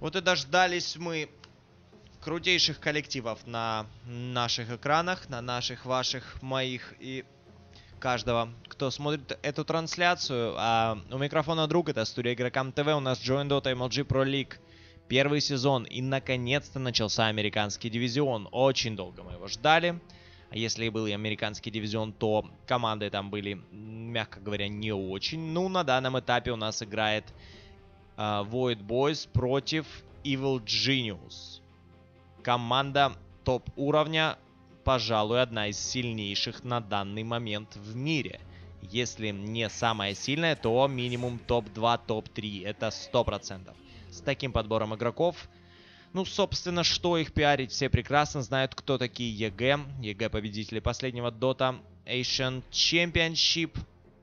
Вот и дождались мы крутейших коллективов на наших экранах, на наших, ваших, моих и каждого, кто смотрит эту трансляцию. У микрофона друг, это студия Игрокам ТВ, у нас Join Dota MLG Pro League. Первый сезон, и наконец-то начался американский дивизион. Очень долго мы его ждали. А если и был и американский дивизион, то команды там были, мягко говоря, не очень. Ну, на данном этапе у нас играет Void Boys против Evil Genius. Команда топ-уровня, пожалуй, одна из сильнейших на данный момент в мире. Если не самая сильная, то минимум топ-2, топ-3. Это 100%. С таким подбором игроков, ну, собственно, что их пиарить, все прекрасно знают, кто такие ЕГЭ. ЕГЭ победители последнего Dota Asian Championship.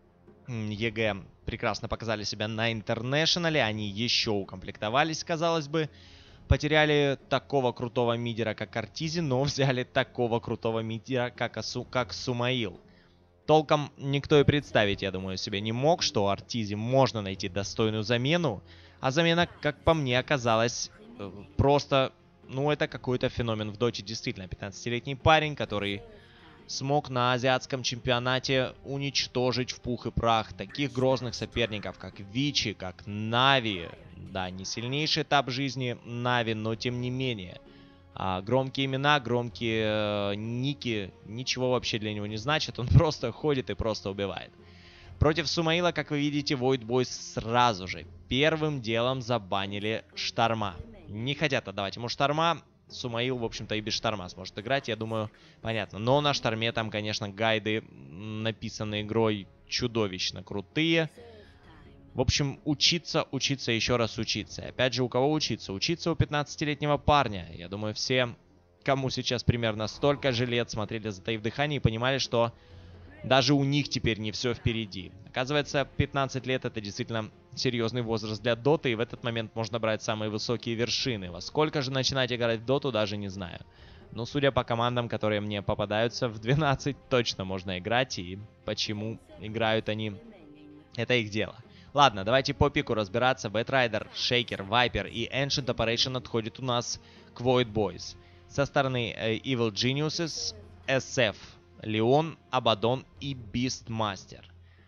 ЕГЭ прекрасно показали себя на Интернешнале. Они еще укомплектовались, казалось бы. Потеряли такого крутого мидера, как Артизи, но взяли такого крутого мидера, как Сумаил. Толком никто и представить, я думаю, себе не мог, что Артизи можно найти достойную замену. А замена, как по мне, оказалась просто, ну, это какой-то феномен в доте. Действительно, 15-летний парень, который смог на азиатском чемпионате уничтожить в пух и прах таких грозных соперников, как Вичи, как Нави. Да, не сильнейший этап жизни Нави, но тем не менее. Громкие имена, громкие ники, ничего вообще для него не значит. Он просто ходит и просто убивает. Против Сумаила, как вы видите, Void Boys сразу же первым делом забанили Шторма. Не хотят отдавать ему Шторма. Сумаил, в общем-то, и без Шторма сможет играть, я думаю, понятно. Но на Шторме там, конечно, гайды, написанные игрой, чудовищно крутые. В общем, учиться, еще раз учиться. И опять же, у кого учиться? Учиться у 15-летнего парня. Я думаю, все, кому сейчас примерно столько же лет, смотрели «Затаив дыхание» и понимали, что даже у них теперь не все впереди. Оказывается, 15 лет — это действительно серьезный возраст для доты, и в этот момент можно брать самые высокие вершины. Во сколько же начинать играть в доту, даже не знаю. Но судя по командам, которые мне попадаются, в 12 точно можно играть, и почему играют они, это их дело. Ладно, давайте по пику разбираться. Бэтрайдер, Шейкер, Вайпер и Ancient Operation отходят у нас к Void Boys. Со стороны Evil Geniuses, SF, Леон, Абадон и Бистмастер.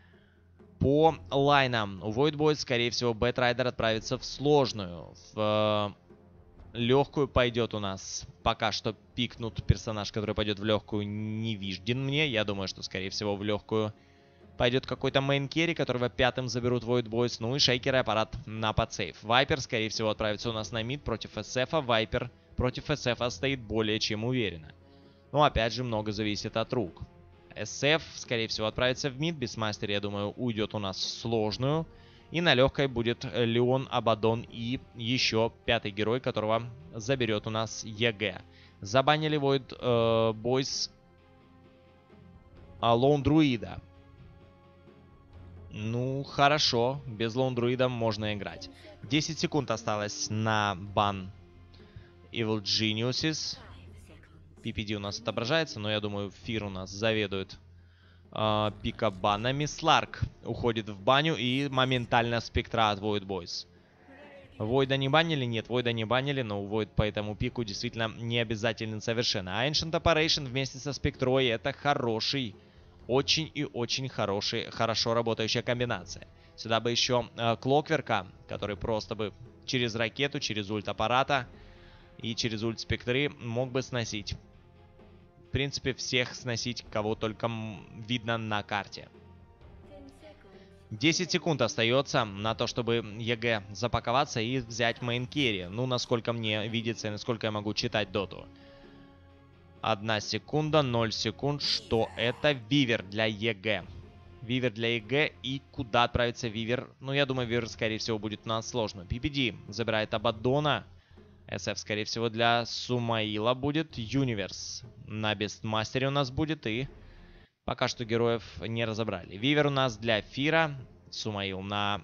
По лайнам у Void Boys, скорее всего, Бэтрайдер отправится в сложную. В легкую пойдет у нас. Пока что пикнут персонаж, который пойдет в легкую, не виден мне. Я думаю, что, скорее всего, в легкую пойдет какой-то мейн-керри, которого пятым заберут Void Boys. Ну и Шейкер и аппарат на подсейв. Вайпер, скорее всего, отправится у нас на мид против SF. Вайпер против SF стоит более чем уверенно. Но опять же, много зависит от рук. SF, скорее всего, отправится в мид. Бисмастер, я думаю, уйдет у нас в сложную. И на легкой будет Леон, Абадон и еще пятый герой, которого заберет у нас ЕГЭ. Забанили Void Boys Лоун Друида. Ну, хорошо. Без Лоун Друида можно играть. 10 секунд осталось на бан Evil Geniuses. PPD у нас отображается, но я думаю, Фир у нас заведует пикабанами. Сларк уходит в баню и моментально спектра от Void Boys. Войда не банили? Нет, Войда не банили, но Войд по этому пику действительно не обязателен совершенно. А Ancient Operation вместе со спектрой — это хороший, очень и очень хорошо работающая комбинация. Сюда бы еще Клокверка, который просто бы через ракету, через ульт аппарата и через ульт спектры мог бы сносить. В принципе, всех сносить, кого только видно на карте. 10 секунд остается на то, чтобы ЕГЭ запаковаться и взять мейн-керри. Ну, насколько мне видится и насколько я могу читать доту. 1 секунда, 0 секунд. Что это? Вивер для ЕГЭ. Вивер для ЕГЭ. И куда отправится Вивер? Ну, я думаю, Вивер, скорее всего, будет на сложную. PPD забирает Абаддона. SF, скорее всего, для Сумаила будет. Юниверс на Бестмастере у нас будет. И пока что героев не разобрали. Вивер у нас для Фира. Сумаил на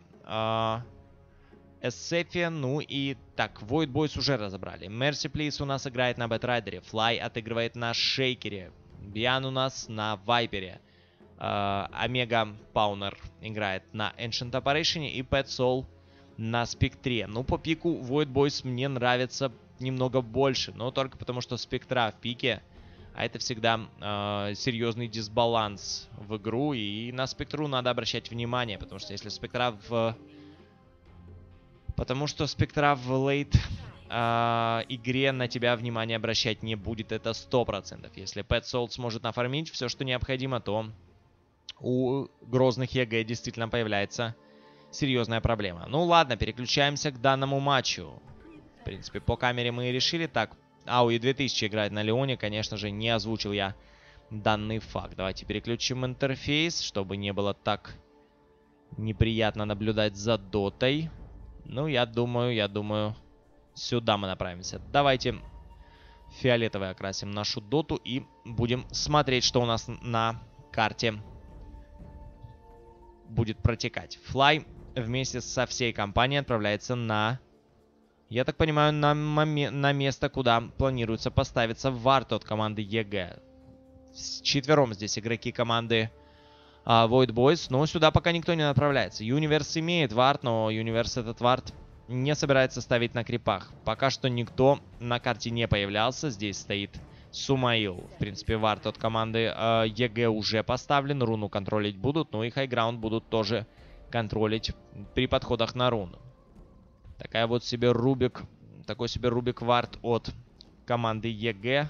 SF. Ну и так, Void Boys уже разобрали. Mercy Please у нас играет на Бэтрайдере. Флай отыгрывает на Шейкере. Биан у нас на Вайпере. Омега Паунер играет на Ancient Operation. И Pet Soul на спектре. Ну, по пику Void Boys мне нравится немного больше, но только потому, что спектра в пике, а это всегда серьезный дисбаланс в игру, и на спектру надо обращать внимание, потому что если спектра в... Потому что спектра в лейт игре на тебя внимание обращать не будет, это 100%. Если Pet Soul сможет нафармить все, что необходимо, то у грозных ЕГЭ действительно появляется серьезная проблема. Ну ладно, переключаемся к данному матчу. В принципе, по камере мы и решили. Так, Ауи 2000 играет на Леоне. Конечно же, не озвучил я данный факт. Давайте переключим интерфейс, чтобы не было так неприятно наблюдать за дотой. Ну, я думаю, сюда мы направимся. Давайте фиолетовый окрасим нашу доту и будем смотреть, что у нас на карте будет протекать. Флай вместе со всей компанией отправляется на, я так понимаю, на место, куда планируется поставиться вард от команды ЕГЭ. Четвером здесь игроки команды Void Boys, но сюда пока никто не направляется. Юниверс имеет вард, но Юниверс этот вард не собирается ставить на крипах. Пока что никто на карте не появлялся. Здесь стоит Сумаил. В принципе, вард от команды ЕГЭ уже поставлен. Руну контролить будут, но и хайграунд будут тоже контролить при подходах на руну. Такой себе Рубик вард от команды ЕГЭ.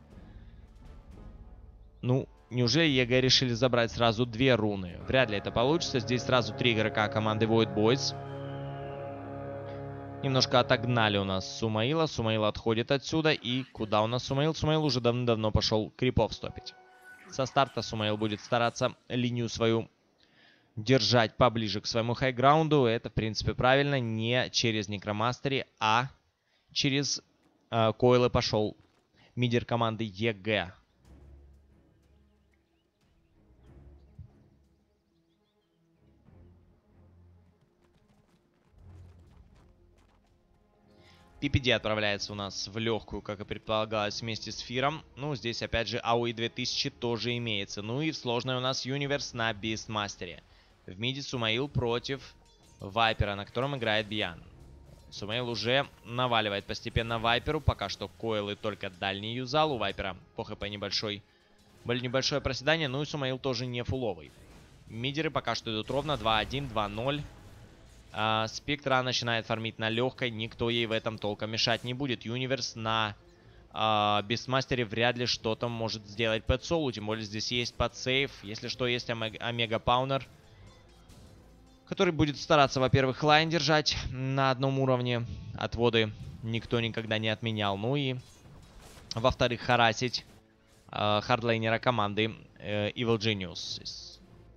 Ну, неужели ЕГЭ решили забрать сразу две руны? Вряд ли это получится. Здесь сразу 3 игрока команды Void Boys. Немножко отогнали у нас Сумаила. Сумаил отходит отсюда. И куда у нас Сумаил? Сумаил уже давно пошел крипов стопить. Со старта Сумаил будет стараться линию свою держать поближе к своему хайграунду. Это, в принципе, правильно. Не через Некромастери, а через койлы пошел мидер команды ЕГЭ. PPD отправляется у нас в легкую, как и предполагалось, вместе с Фиром. Ну, здесь, опять же, Ауи 2000 тоже имеется. Ну и сложная у нас Юниверс на Бистмастере. В миде Сумаил против Вайпера, на котором играет Бьян. Сумаил уже наваливает постепенно Вайперу. Пока что койлы только дальний юзал. У Вайпера по хп небольшое проседание. Ну и Сумаил тоже не фуловый. Мидеры пока что идут ровно 2-1, 2-0. Спектра начинает фармить на легкой. Никто ей в этом толком мешать не будет. Юниверс на Бестмастере вряд ли что-то может сделать Pet Soul. Тем более здесь есть подсейв. Если что, есть Омега Паунер, который будет стараться, во-первых, лайн держать на одном уровне. Отводы никто никогда не отменял. Ну и, во-вторых, харасить хардлейнера команды Evil Genius.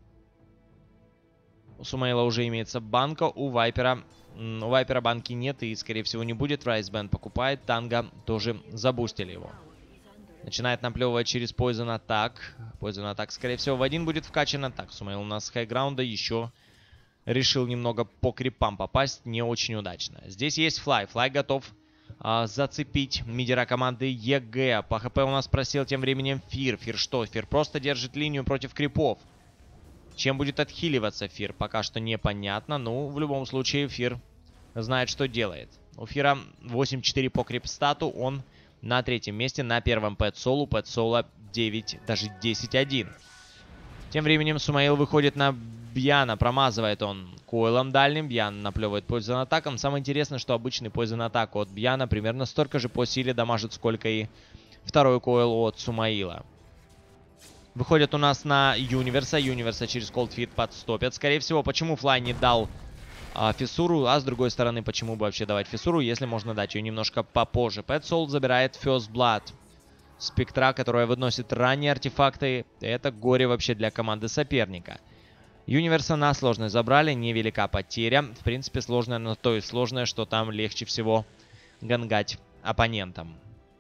У Сумаила уже имеется банка, у Вайпера банки нет и, скорее всего, не будет. Райсбенд покупает, Танго тоже забустили его. Начинает наплевывать через Poison Attack. Poison Attack, скорее всего, в один будет вкачан. Так, Сумаил у нас с хайграунда еще решил немного по крипам попасть, не очень удачно. Здесь есть Флай. Флай готов зацепить мидера команды ЕГЭ. По ХП у нас просел тем временем Фир. Фир что? Фир просто держит линию против крипов. Чем будет отхиливаться Фир, пока что непонятно. Ну, в любом случае, Фир знает, что делает. У Фира 8-4 по крипстату. Он на третьем месте, на первом Pet Soul. У Pet Soul 9, даже 10-1. Тем временем Сумаил выходит на Бьяна. Промазывает он койлом дальним. Бьян наплевывает Poison атаком. Самое интересное, что обычный Poison атак от Бьяна примерно столько же по силе дамажит, сколько и второй койл от Сумаила. Выходят у нас на Юниверса. Юниверса через Coldfeet подстопят. Скорее всего, почему Флай не дал фиссуру, а с другой стороны, почему бы вообще давать фиссуру, если можно дать ее немножко попозже. Pet Soul забирает First Blood. Спектра, которая выносит ранние артефакты. Это горе вообще для команды соперника. Юниверса на сложность забрали. Невелика потеря. В принципе, сложная, но то и сложное, что там легче всего гангать оппонентам.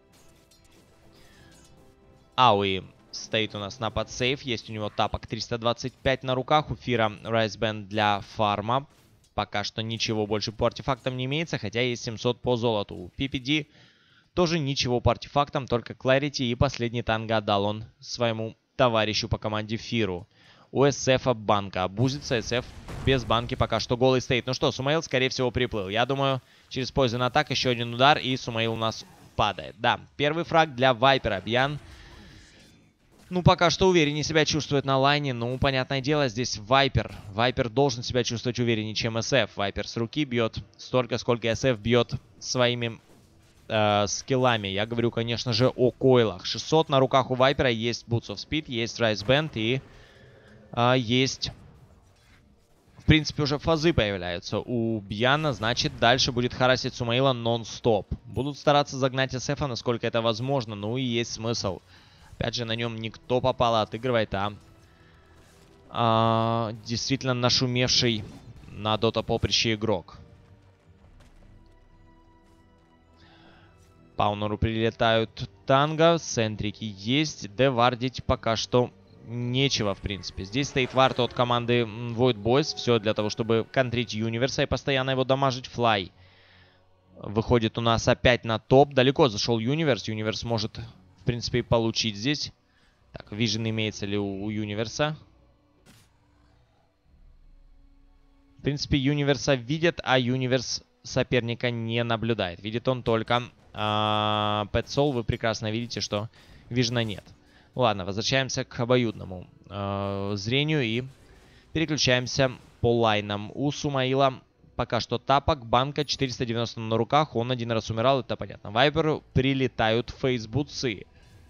Ауи стоит у нас на подсейв. Есть у него тапок 325 на руках. У Фира Райсбенд для фарма. Пока что ничего больше по артефактам не имеется, хотя есть 700 по золоту. У PPD тоже ничего по артефактам, только Clarity и последний танго отдал он своему товарищу по команде Фиру. у СФ банка. Абузится СФ без банки пока что голый стоит. Ну что, Сумаил, скорее всего, приплыл. Я думаю, через Poison атак еще один удар, и Сумаил у нас падает. Да, первый фраг для Вайпера. Бьян, ну, пока что увереннее себя чувствует на лайне. Ну, понятное дело, здесь Вайпер. Вайпер должен себя чувствовать увереннее, чем СФ. Вайпер с руки бьет столько, сколько СФ бьет своими скиллами. Я говорю, конечно же, о койлах. 600 на руках у Вайпера. Есть Boots of Speed, есть Rise Band и есть... В принципе, уже фазы появляются у Бьяна. Значит, дальше будет харасить Сумаила нон-стоп. Будут стараться загнать СФа, насколько это возможно. Ну и есть смысл. Опять же, на нем никто попал, отыгрывает, действительно нашумевший на дота поприще игрок. Паунеру прилетают танго, центрики есть, девардить пока что нечего, в принципе. Здесь стоит вард от команды Void Boys, все для того, чтобы контрить Юниверса и постоянно его дамажить. Флай выходит у нас опять на топ, далеко зашел Юниверс, Юниверс может... В принципе, и получить здесь. Так, Vision имеется ли у Юниверса? В принципе, Юниверса видят, а Юниверс соперника не наблюдает. Видит он только Pet Soul. Вы прекрасно видите, что Vision нет. Ладно, возвращаемся к обоюдному зрению и переключаемся по лайнам. У Сумаила пока что тапок, банка, 490 на руках. Он один раз умирал, это понятно. Вайперу прилетают фейсбутсы.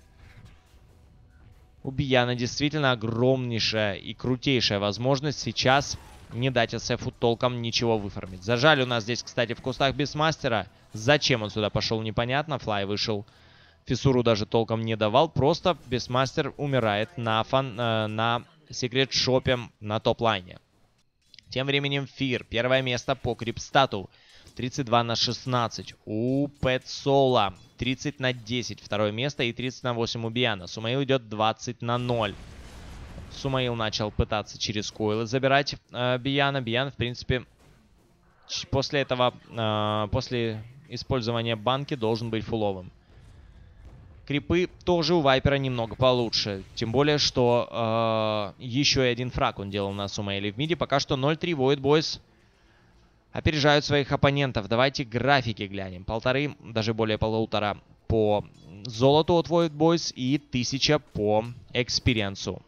У Бьяна действительно огромнейшая и крутейшая возможность сейчас не дать СФу толком ничего выформить. Зажали у нас здесь, кстати, в кустах Бисмастера. Зачем он сюда пошел, непонятно. Флай вышел. Фиссуру даже толком не давал. Просто Бисмастер умирает на секрет-шопе на топ-лайне. Тем временем Фир. Первое место по крипстату. 32 на 16. У Pet Soul 30 на 10. Второе место и 30 на 8 у Бьяна. Сумаил идет 20 на 0. Сумаил начал пытаться через койлы забирать Бьяна. Бьян, в принципе, после этого, после использования банки должен быть фуловым. Крипы тоже у Вайпера немного получше. Тем более, что еще и один фраг он делал на Сумаиле в миде. Пока что 0-3. Void Boys опережают своих оппонентов. Давайте графики глянем. 1,5, даже более 1,5 по золоту от Void Boys и 1000 по экспириенсу.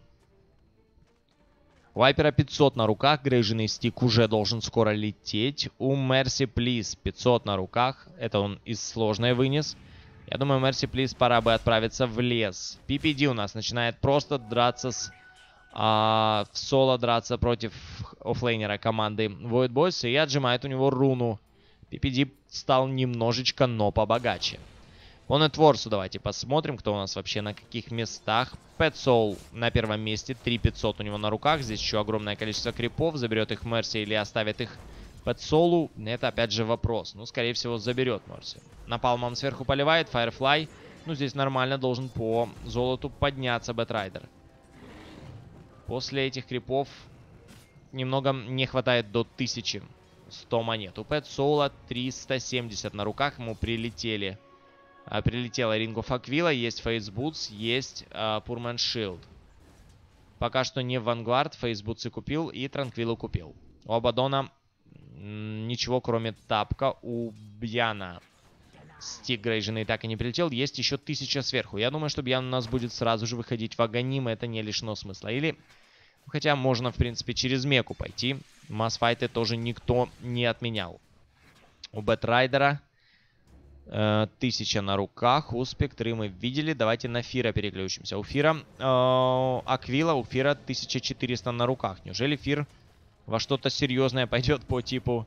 У Вайпера 500 на руках. Грейженный стик уже должен скоро лететь. У Mercy Please 500 на руках. Это он из сложной вынес. Я думаю, Mercy Please пора бы отправиться в лес. PPD у нас начинает просто драться в соло драться против оффлейнера команды Void Boys и отжимает у него руну. PPD стал немножечко, но побогаче. По нетворсу давайте посмотрим, кто у нас вообще на каких местах. Pet Soul на первом месте, 3500 у него на руках. Здесь еще огромное количество крипов. Заберет их Mercy или оставит их Pet Soul? Это опять же вопрос. Ну, скорее всего, заберет Mercy. Напалмом сверху поливает. Firefly. Ну, здесь нормально должен по золоту подняться Бэтрайдер. После этих крипов немного не хватает до 1100 монет. У Pet Soul 370 на руках. Ему прилетела Ring of Aquila. Есть Face Boots. Есть Purman Shield. Пока что не Vanguard. Face Boots и купил. И Транквилу купил. У Абадона ничего, кроме тапка. У Бьяна стик грейженный так и не прилетел. Есть еще 1000 сверху. Я думаю, что Бьян у нас будет сразу же выходить в Аганим. Это не лишено смысла. Или... Хотя можно, в принципе, через Меку пойти. Масс-файты тоже никто не отменял. У Бэтрайдера 1000 на руках. У Спектры мы видели. Давайте на Фира переключимся. У Фира Аквила, у Фира 1400 на руках. Неужели Фир во что-то серьезное пойдет по типу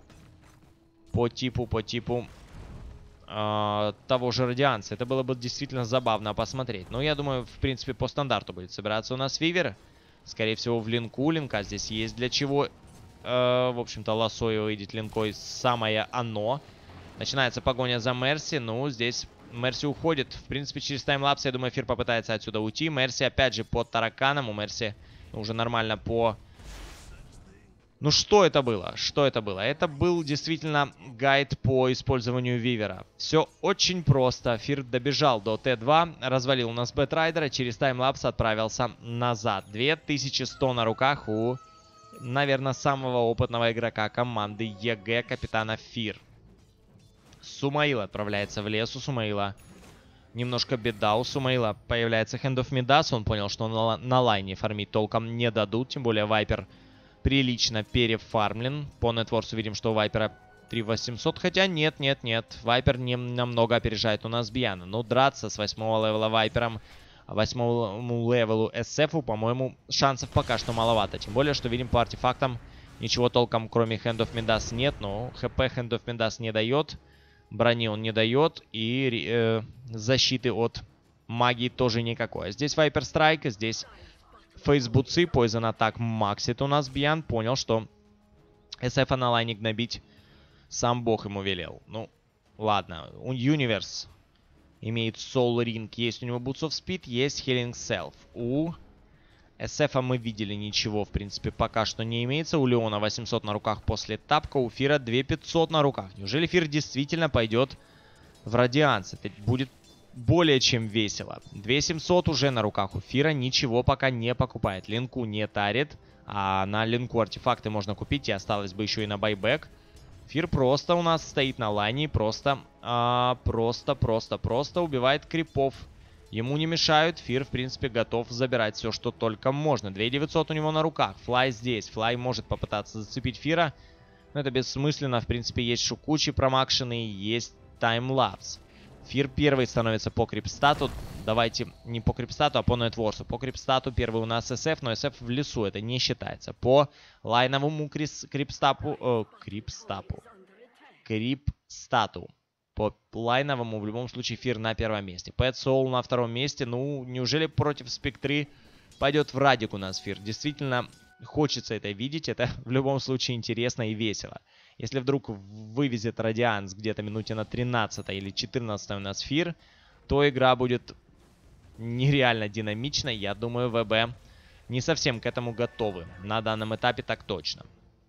того же Радианса? Это было бы действительно забавно посмотреть. Но я думаю, в принципе, по стандарту будет собираться у нас Вивер. Скорее всего, в линку. Линка здесь есть для чего. В общем-то, Лосой выйдет линкой самое оно. Начинается погоня за Мерси. Ну, здесь Мерси уходит. В принципе, через таймлапс, я думаю, Фир попытается отсюда уйти. Мерси, опять же, под тараканом. У Мерси уже нормально по Ну что это было? Что это было? Это был действительно гайд по использованию Вивера. Все очень просто. Фир добежал до Т2, развалил у нас Бэтрайдера, через таймлапс отправился назад. 2100 на руках у, наверное, самого опытного игрока команды ЕГЭ, капитана Фир. Сумаил отправляется в лес. У Сумаила немножко беда. У Сумаила появляется Hand of Midas. Он понял, что на лайне фармить толком не дадут. Тем более Вайпер прилично перефармлен. По нетворсу видим, что у Вайпера 3800. Хотя нет. Вайпер не намного опережает у нас Бьяна. Но драться с 8-го левела Вайпером, 8-му левелу СФу, по-моему, шансов пока что маловато. Тем более, что видим по артефактам ничего толком, кроме Hand of Midas, нет. Но ХП Hand of Midas не дает. Брони он не дает. И защиты от магии тоже никакой. Здесь Вайпер Страйк, здесь фейсбуцы, Poison Attack максит у нас Бьян. Понял, что СФа на лайне гнобить сам бог ему велел. Ну, ладно. У Universe имеет Soul Ring, есть у него Boots of Speed, есть Healing Self. У СФа мы видели, ничего, в принципе, пока что не имеется. У Леона 800 на руках после тапка, у Фира 2500 на руках. Неужели Фир действительно пойдет в Радианс? Это будет более чем весело. 2700 уже на руках у Фира, ничего пока не покупает. Линку не тарит, а на линку артефакты можно купить, и осталось бы еще и на байбек. Фир просто у нас стоит на лайне, просто убивает крипов. Ему не мешают, Фир, в принципе, готов забирать все, что только можно. 2900 у него на руках, Флай здесь. Флай может попытаться зацепить Фира, но это бессмысленно. В принципе, есть Шукучи промакшенный, есть таймлапс. Фир первый становится по крипстату. Давайте не по крипстату, а по нетворсу. По крипстату первый у нас СФ, но СФ в лесу, это не считается. По лайновому крипстату. По лайновому в любом случае Фир на первом месте. Pet Soul на втором месте. Ну, неужели против Спектры пойдет в Радик у нас Фир? Действительно хочется это видеть. Это в любом случае интересно и весело. Если вдруг вывезет Радианс где-то минуте на 13 или 14 у нас Фир, то игра будет нереально динамичной. Я думаю, ВБ не совсем к этому готовы. На данном этапе так точно.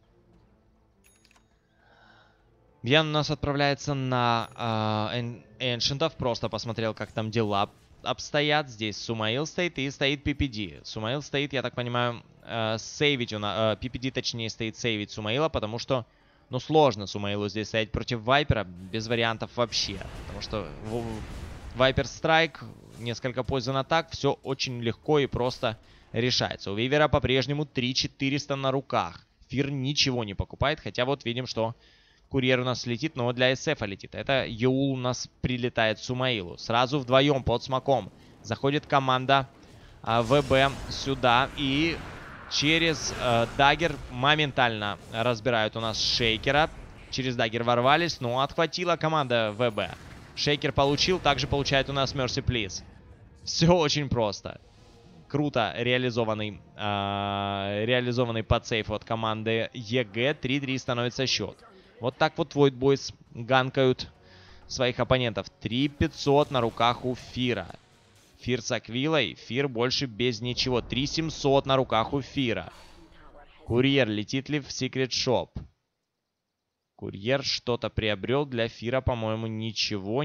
Бьян у нас отправляется на Эншентов. Просто посмотрел, как там дела обстоят. Здесь Сумаил стоит и стоит PPD. Сумаил стоит, я так понимаю, сейвить. PPD точнее стоит сейвить Сумаила, потому что ну, сложно Сумаилу здесь стоять против Вайпера, без вариантов вообще. Потому что Вайпер Страйк, несколько Poison Attack, все очень легко и просто решается. У Вивера по-прежнему 3400 на руках. Фир ничего не покупает, хотя вот видим, что Курьер у нас летит, но для СФа летит. Это Юл у нас прилетает Сумаилу. Сразу вдвоем под смоком заходит команда ВБ сюда и... Через даггер моментально разбирают у нас Шейкера. Через даггер ворвались, но отхватила команда ВБ. Шейкер получил, также получает у нас Mercy Please. Все очень просто. Круто реализованный подсейф от команды ЕГЭ. 3-3 становится счет. Вот так вот Void Boys ганкают своих оппонентов. 3500 на руках у Фира. Фир с Аквилой. Фир больше без ничего. 3700 на руках у Фира. Курьер летит ли в Secret Shop? Курьер что-то приобрел для Фира, по-моему, ничего.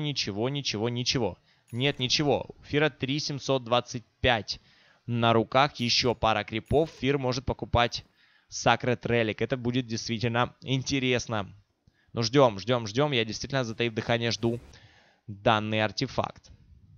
Нет, ничего. У Фира 3725 на руках. Еще пара крипов. Фир может покупать Sacred Relic. Это будет действительно интересно. Ну, ждем. Я действительно, затаив дыхание, жду данный артефакт.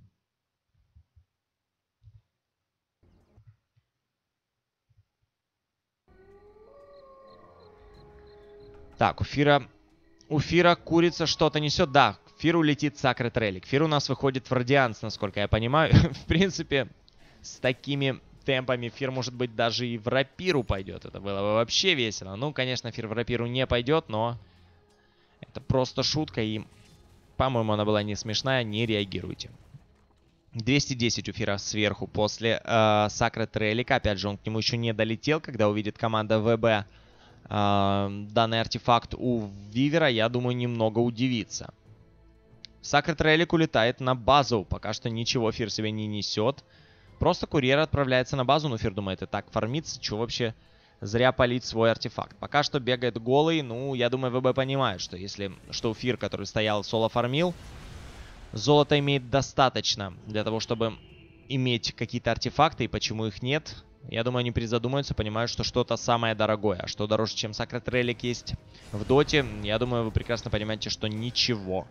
Так, у Фира курица что-то несет. Да, Фиру летит Sacred Relic. Фир у нас выходит в Радианс, насколько я понимаю. В принципе, с такими темпами Фир, может быть, даже и в Рапиру пойдет. Это было бы вообще весело. Ну, конечно, Фир в Рапиру не пойдет, но это просто шутка. И, по-моему, она была не смешная. Не реагируйте. 210 у Фира сверху после Sacred Relic. Опять же, он к нему еще не долетел, когда увидит команда ВБ. Данный артефакт у Вивера, я думаю, немного удивится. Sacred Relic улетает на базу. Пока что ничего Фир себе не несет. Просто курьер отправляется на базу. Но Фир думает, и так фармится. Чего вообще зря палить свой артефакт. Пока что бегает голый. Ну, я думаю, ВБ понимает, что если что Фир, который стоял, соло фармил, золота имеет достаточно для того, чтобы иметь какие-то артефакты. И почему их нет? Я думаю, они призадумаются, понимают, что что-то самое дорогое. А что дороже, чем Sacred Relic есть в доте? Я думаю, вы прекрасно понимаете, что ничего.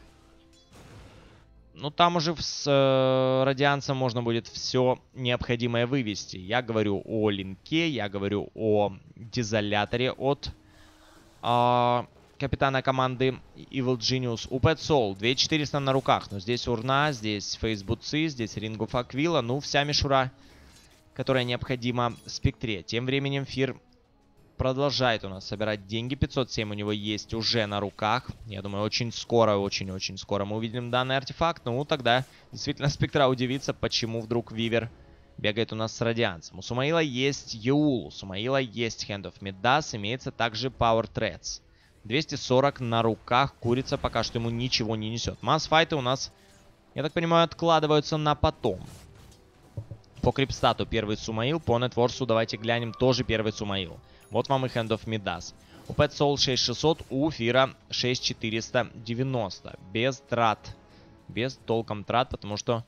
Ну, там уже с радианцем можно будет все необходимое вывести. Я говорю о линке, я говорю о дизоляторе от капитана команды Evil Genius. У Pet Soul 2400 на руках. Но здесь урна, здесь фейсбуцы, здесь Ring of Aquila. Ну, вся мишура, которая необходима Спектре. Тем временем Фир продолжает у нас собирать деньги. 507 у него есть уже на руках. Я думаю, очень скоро, очень-очень скоро мы увидим данный артефакт. Ну, тогда действительно Спектра удивится, почему вдруг Вивер бегает у нас с радианцем. У Сумаила есть Еул, у Сумаила есть Hand of Midas, имеется также Power Threads. 240 на руках, курица пока что ему ничего не несет. Масс-файты у нас, я так понимаю, откладываются на потом. По крипстату первый Сумаил, по нетворсу давайте глянем, тоже первый Сумаил. Вот вам и Hand of Midas. У Pet Soul 6600, у Фира 6490. Без трат. Без толком трат, потому что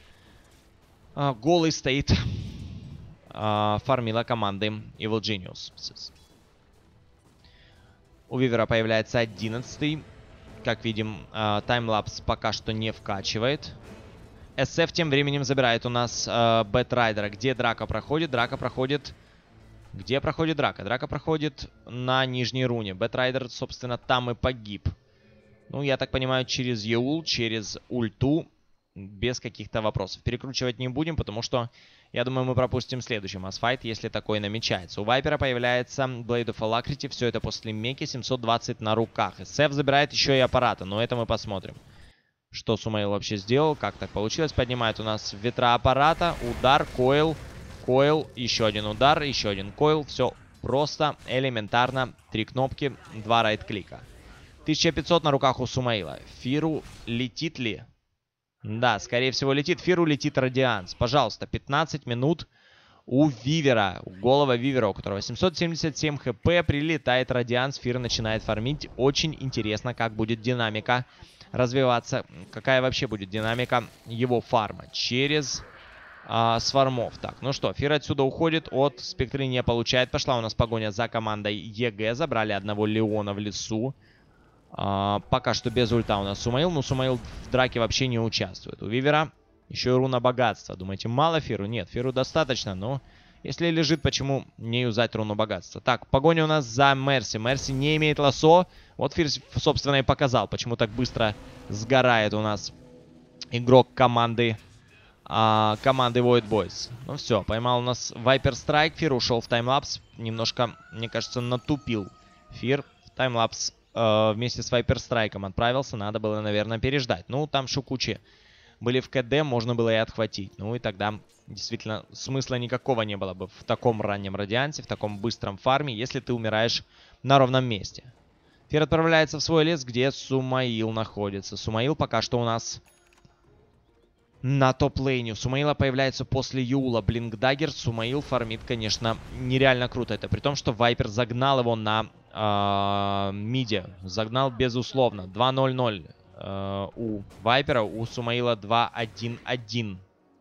голый стоит фармила команды Evil Genius. У Вивера появляется 11-й. Как видим, таймлапс пока что не вкачивает. SF тем временем забирает у нас Бэтрайдера. Где драка проходит? Драка проходит... Где проходит драка? Драка проходит на нижней руне. Бэтрайдер, собственно, там и погиб. Ну, я так понимаю, через Еул, через ульту, без каких-то вопросов. Перекручивать не будем, потому что, я думаю, мы пропустим следующий масс-файт, если такой намечается. У Вайпера появляется Blade of Alacrity. Все это после Меки, 720 на руках. SF забирает еще и аппарата, но это мы посмотрим. Что Сумаил вообще сделал, как так получилось. Поднимает у нас ветра аппарата, удар, койл. Койл, еще один удар, еще один койл. Все просто, элементарно. 3 кнопки, 2 райт-клика. 1500 на руках у Сумаила. Фиру летит ли? Да, скорее всего летит. Фиру летит Радианс. Пожалуйста, 15 минут у Вивера. У голого Вивера, у которого 777 хп. Прилетает Радианс. Фир начинает фармить. Очень интересно, как будет динамика развиваться. Какая вообще будет динамика его фарма. Через... свармов. Так, ну что, Фир отсюда уходит, от Спектры не получает. Пошла у нас погоня за командой ЕГЭ. Забрали одного Леона в лесу. Пока что без ульта у нас Сумаил. Но Сумаил в драке вообще не участвует. У Вивера еще и руна богатства. Думаете, мало Фиру? Нет, Фиру достаточно, но если лежит, почему не юзать руну богатства? Так, погоня у нас за Мерси. Мерси не имеет лассо. Вот Фир, собственно, и показал, почему так быстро сгорает у нас игрок команды Void Boys. Ну все, поймал у нас Viper Strike. Фир ушел в таймлапс. Немножко, мне кажется, натупил Фир. В таймлапс вместе с Viper Strike'ом отправился. Надо было, наверное, переждать. Ну, там шукучи были в КД, можно было и отхватить. Ну и тогда действительно смысла никакого не было бы в таком раннем радианте, в таком быстром фарме, если ты умираешь на ровном месте. Фир отправляется в свой лес, где Сумаил находится. Сумаил пока что у нас... на топ-лейне. У Сумаила появляется после Юла Блинкдаггер. Сумаил фармит, конечно, нереально круто. Это при том, что Вайпер загнал его на миде. Загнал безусловно. 2-0-0 у Вайпера. У Сумаила 2-1-1.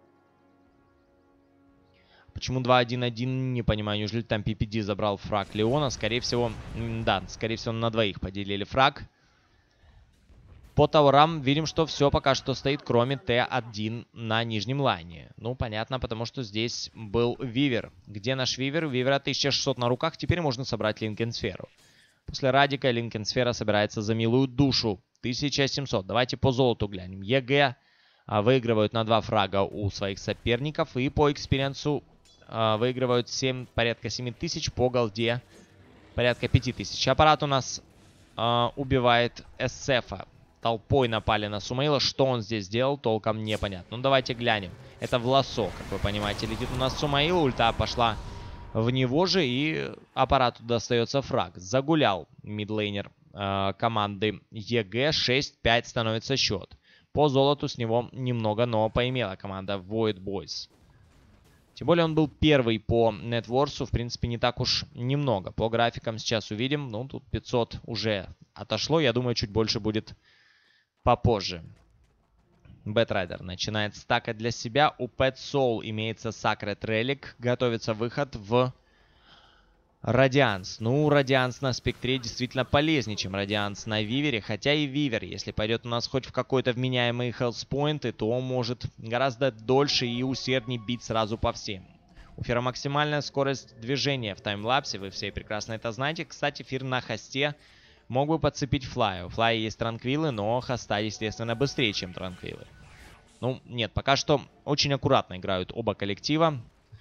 Почему 2-1-1, не понимаю. Неужели там PPD забрал фраг Леона? Скорее всего, да, скорее всего на двоих поделили фраг. По таурам видим, что все пока что стоит, кроме Т1 на нижнем лайне. Ну, понятно, потому что здесь был Вивер. Где наш Вивер? У Вивера 1600 на руках. Теперь можно собрать Линкенсферу. После Радика Линкенсфера собирается за милую душу. 1700. Давайте по золоту глянем. ЕГЭ выигрывают на 2 фрага у своих соперников. И по экспириенсу выигрывают порядка 7000. По голде порядка 5000. Аппарат у нас убивает SF-а. Толпой напали на Сумаила. Что он здесь сделал, толком непонятно. Ну, давайте глянем. Это в лассо, как вы понимаете, летит у нас Сумаил. Ульта пошла в него же, и аппарату достается фраг. Загулял мидлейнер команды ЕГЭ. 6-5 становится счет. По золоту с него немного, но поимела команда Void Boys. Тем более он был первый по нетворсу, в принципе, не так уж немного. По графикам сейчас увидим. Ну, тут 500 уже отошло. Я думаю, чуть больше будет попозже. Бэтрайдер начинает стакать для себя. У Pet Soul имеется Sacred Relic. Готовится выход в Радианс. Ну, Радианс на Спектре действительно полезнее, чем Радианс на Вивере. Хотя и Вивер, если пойдет у нас хоть в какой-то вменяемый хелспоинты, то он может гораздо дольше и усерднее бить сразу по всем. У Фира максимальная скорость движения в таймлапсе. Вы все прекрасно это знаете. Кстати, Фир на хосте мог бы подцепить Флая. У Флая есть транквилы, но хоста, естественно, быстрее, чем транквилы. Ну, нет, пока что очень аккуратно играют оба коллектива.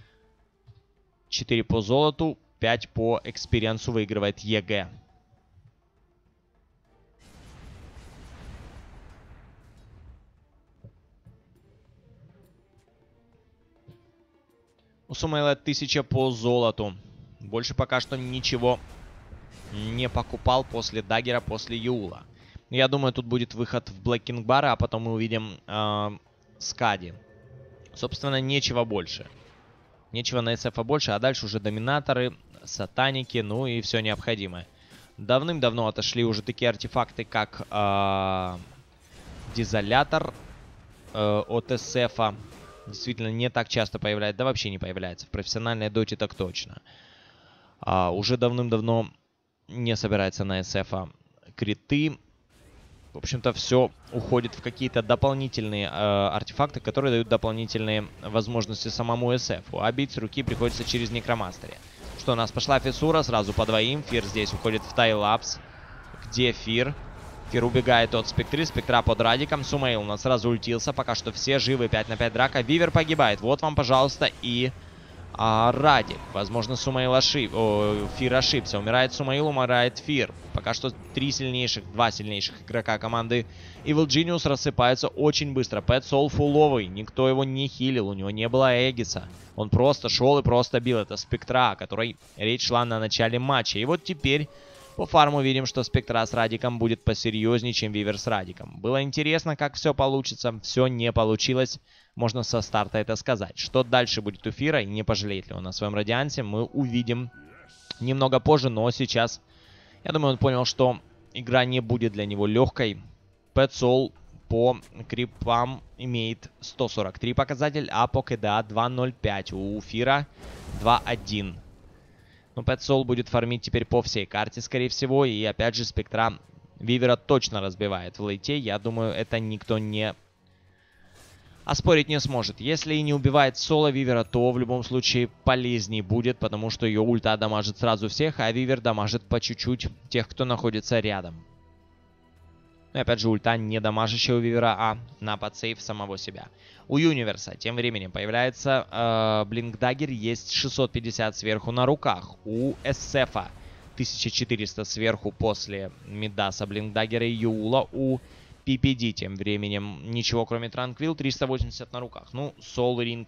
4 по золоту. 5 по экспириенсу выигрывает ЕГЭ. У Сумейла 1000 по золоту. Больше пока что ничего не покупал после Даггера, после Юла. Я думаю, тут будет выход в Блэк Кинг Бара, а потом мы увидим Скади. Собственно, нечего больше. Нечего на СФ больше, а дальше уже доминаторы, сатаники, ну и все необходимое. Давным-давно отошли уже такие артефакты, как дизолятор от СФ. Действительно, не так часто появляется, да вообще не появляется. В профессиональной доте так точно. Уже давным-давно не собирается на СФ криты. В общем-то, все уходит в какие-то дополнительные артефакты, которые дают дополнительные возможности самому СФу. А бить с руки приходится через Некромастере. Что, у нас пошла фиссура сразу по двоим. Фир здесь уходит в тайлапс. Где Фир? Фир убегает от Спектры. Спектра под Радиком. Сумейл у нас сразу ультился. Пока что все живы. 5 на 5 драка. Вивер погибает. Вот вам, пожалуйста, и Радик. Возможно, Фир ошибся. Умирает Сумейл, умирает Фир. Пока что два сильнейших игрока команды Evil Genius рассыпаются очень быстро. Pet Soul фуловый. Никто его не хилил. У него не было Эгиса. Он просто шел и просто бил. Это Спектра, о которой речь шла на начале матча. И вот теперь по фарму видим, что Спектра с Радиком будет посерьезнее, чем Вивер с Радиком. Было интересно, как все получится. Все не получилось. Можно со старта это сказать. Что дальше будет у Фира и не пожалеет ли он на своем Радиансе, мы увидим немного позже. Но сейчас, я думаю, он понял, что игра не будет для него легкой. Pet Soul по крипам имеет 143 показатель, а по КДА 2.05. У Фира 2.1. Но Pet Soul будет фармить теперь по всей карте, скорее всего. И опять же, Спектра Вивера точно разбивает в лейте. Я думаю, это никто не оспорить не сможет. Если и не убивает соло Вивера, то в любом случае полезнее будет, потому что ее ульта дамажит сразу всех, а Вивер дамажит по чуть-чуть тех, кто находится рядом. Ну и опять же, ульта не дамажащая у Вивера, а на подсейв самого себя. У Юниверса тем временем появляется Блинк Даггер, есть 650 сверху на руках. У СФа 1400 сверху после Мидаса, Блинк Даггера и Юла. У PPD тем временем ничего, кроме Транквил, 380 на руках. Ну, Soul Ring,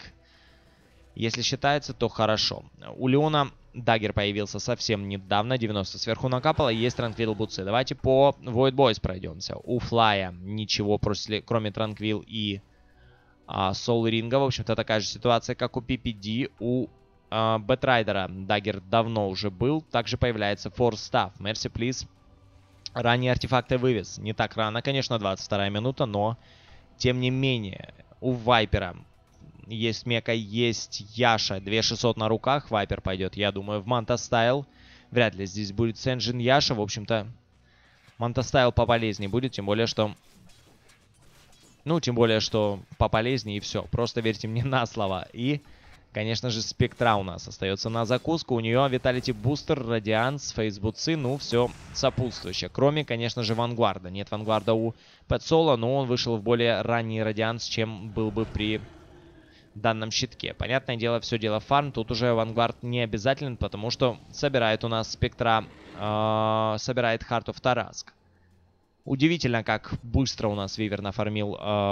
если считается, то хорошо. У Леона Даггер появился совсем недавно, 90 сверху накапало, есть Транквил Бутсы. Давайте по Void Boys пройдемся. У Флая ничего, кроме Транквил и Soul Ring. В общем-то, такая же ситуация, как у PPD. У Бэтрайдера Даггер давно уже был. Также появляется Force Staff. Mercy Please. Ранние артефакты вывез. Не так рано, конечно, 22 минута, но тем не менее. У Вайпера есть Мека, есть Яша. 2600 на руках. Вайпер пойдет, я думаю, в Манта Стайл. Вряд ли здесь будет Сенджин Яша. В общем-то, Манта Стайл пополезнее будет, тем более, что... Ну, тем более, что пополезнее и все. Просто верьте мне на слово. И... Конечно же, Спектра у нас остается на закуску. У нее Vitality Booster, Радианс, Фейсбуцы, ну, все сопутствующее. Кроме, конечно же, Вангварда. Нет Вангварда у Pet Soul, но он вышел в более ранний Радианс, чем был бы при данном щитке. Понятное дело, все дело фарм. Тут уже Вангвард не обязателен, потому что собирает у нас Спектра, собирает Heart of Tarask. Удивительно, как быстро у нас Вивер нафармил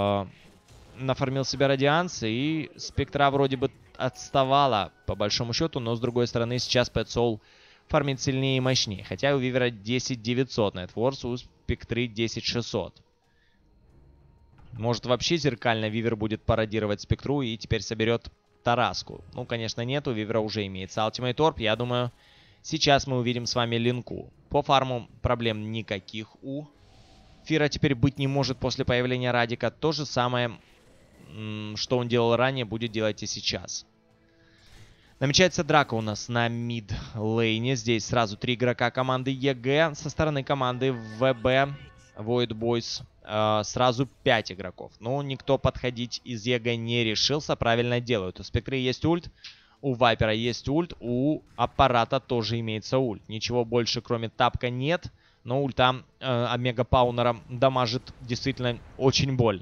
себе Радианс, и Спектра вроде бы отставала по большому счету, но с другой стороны сейчас Pet Soul фармит сильнее и мощнее. Хотя у Вивера 10900 нетворс, у Спектры 10600. Может вообще зеркально Вивер будет пародировать Спектру и теперь соберет Тараску. Ну, конечно, нет, у Вивера уже имеется Ultimate Orb. Я думаю, сейчас мы увидим с вами линку. По фарму проблем никаких у Фира теперь быть не может после появления Радика. То же самое, что он делал ранее, будет делать и сейчас. Намечается драка у нас на мид-лейне. Здесь сразу 3 игрока команды ЕГЭ. Со стороны команды ВБ, Void Boys, сразу 5 игроков. Но никто подходить из ЕГЭ не решился. Правильно делают. У Спектры есть ульт, у Вайпера есть ульт, у Аппарата тоже имеется ульт. Ничего больше, кроме тапка, нет. Но ульта Омега Паунера дамажит действительно очень больно.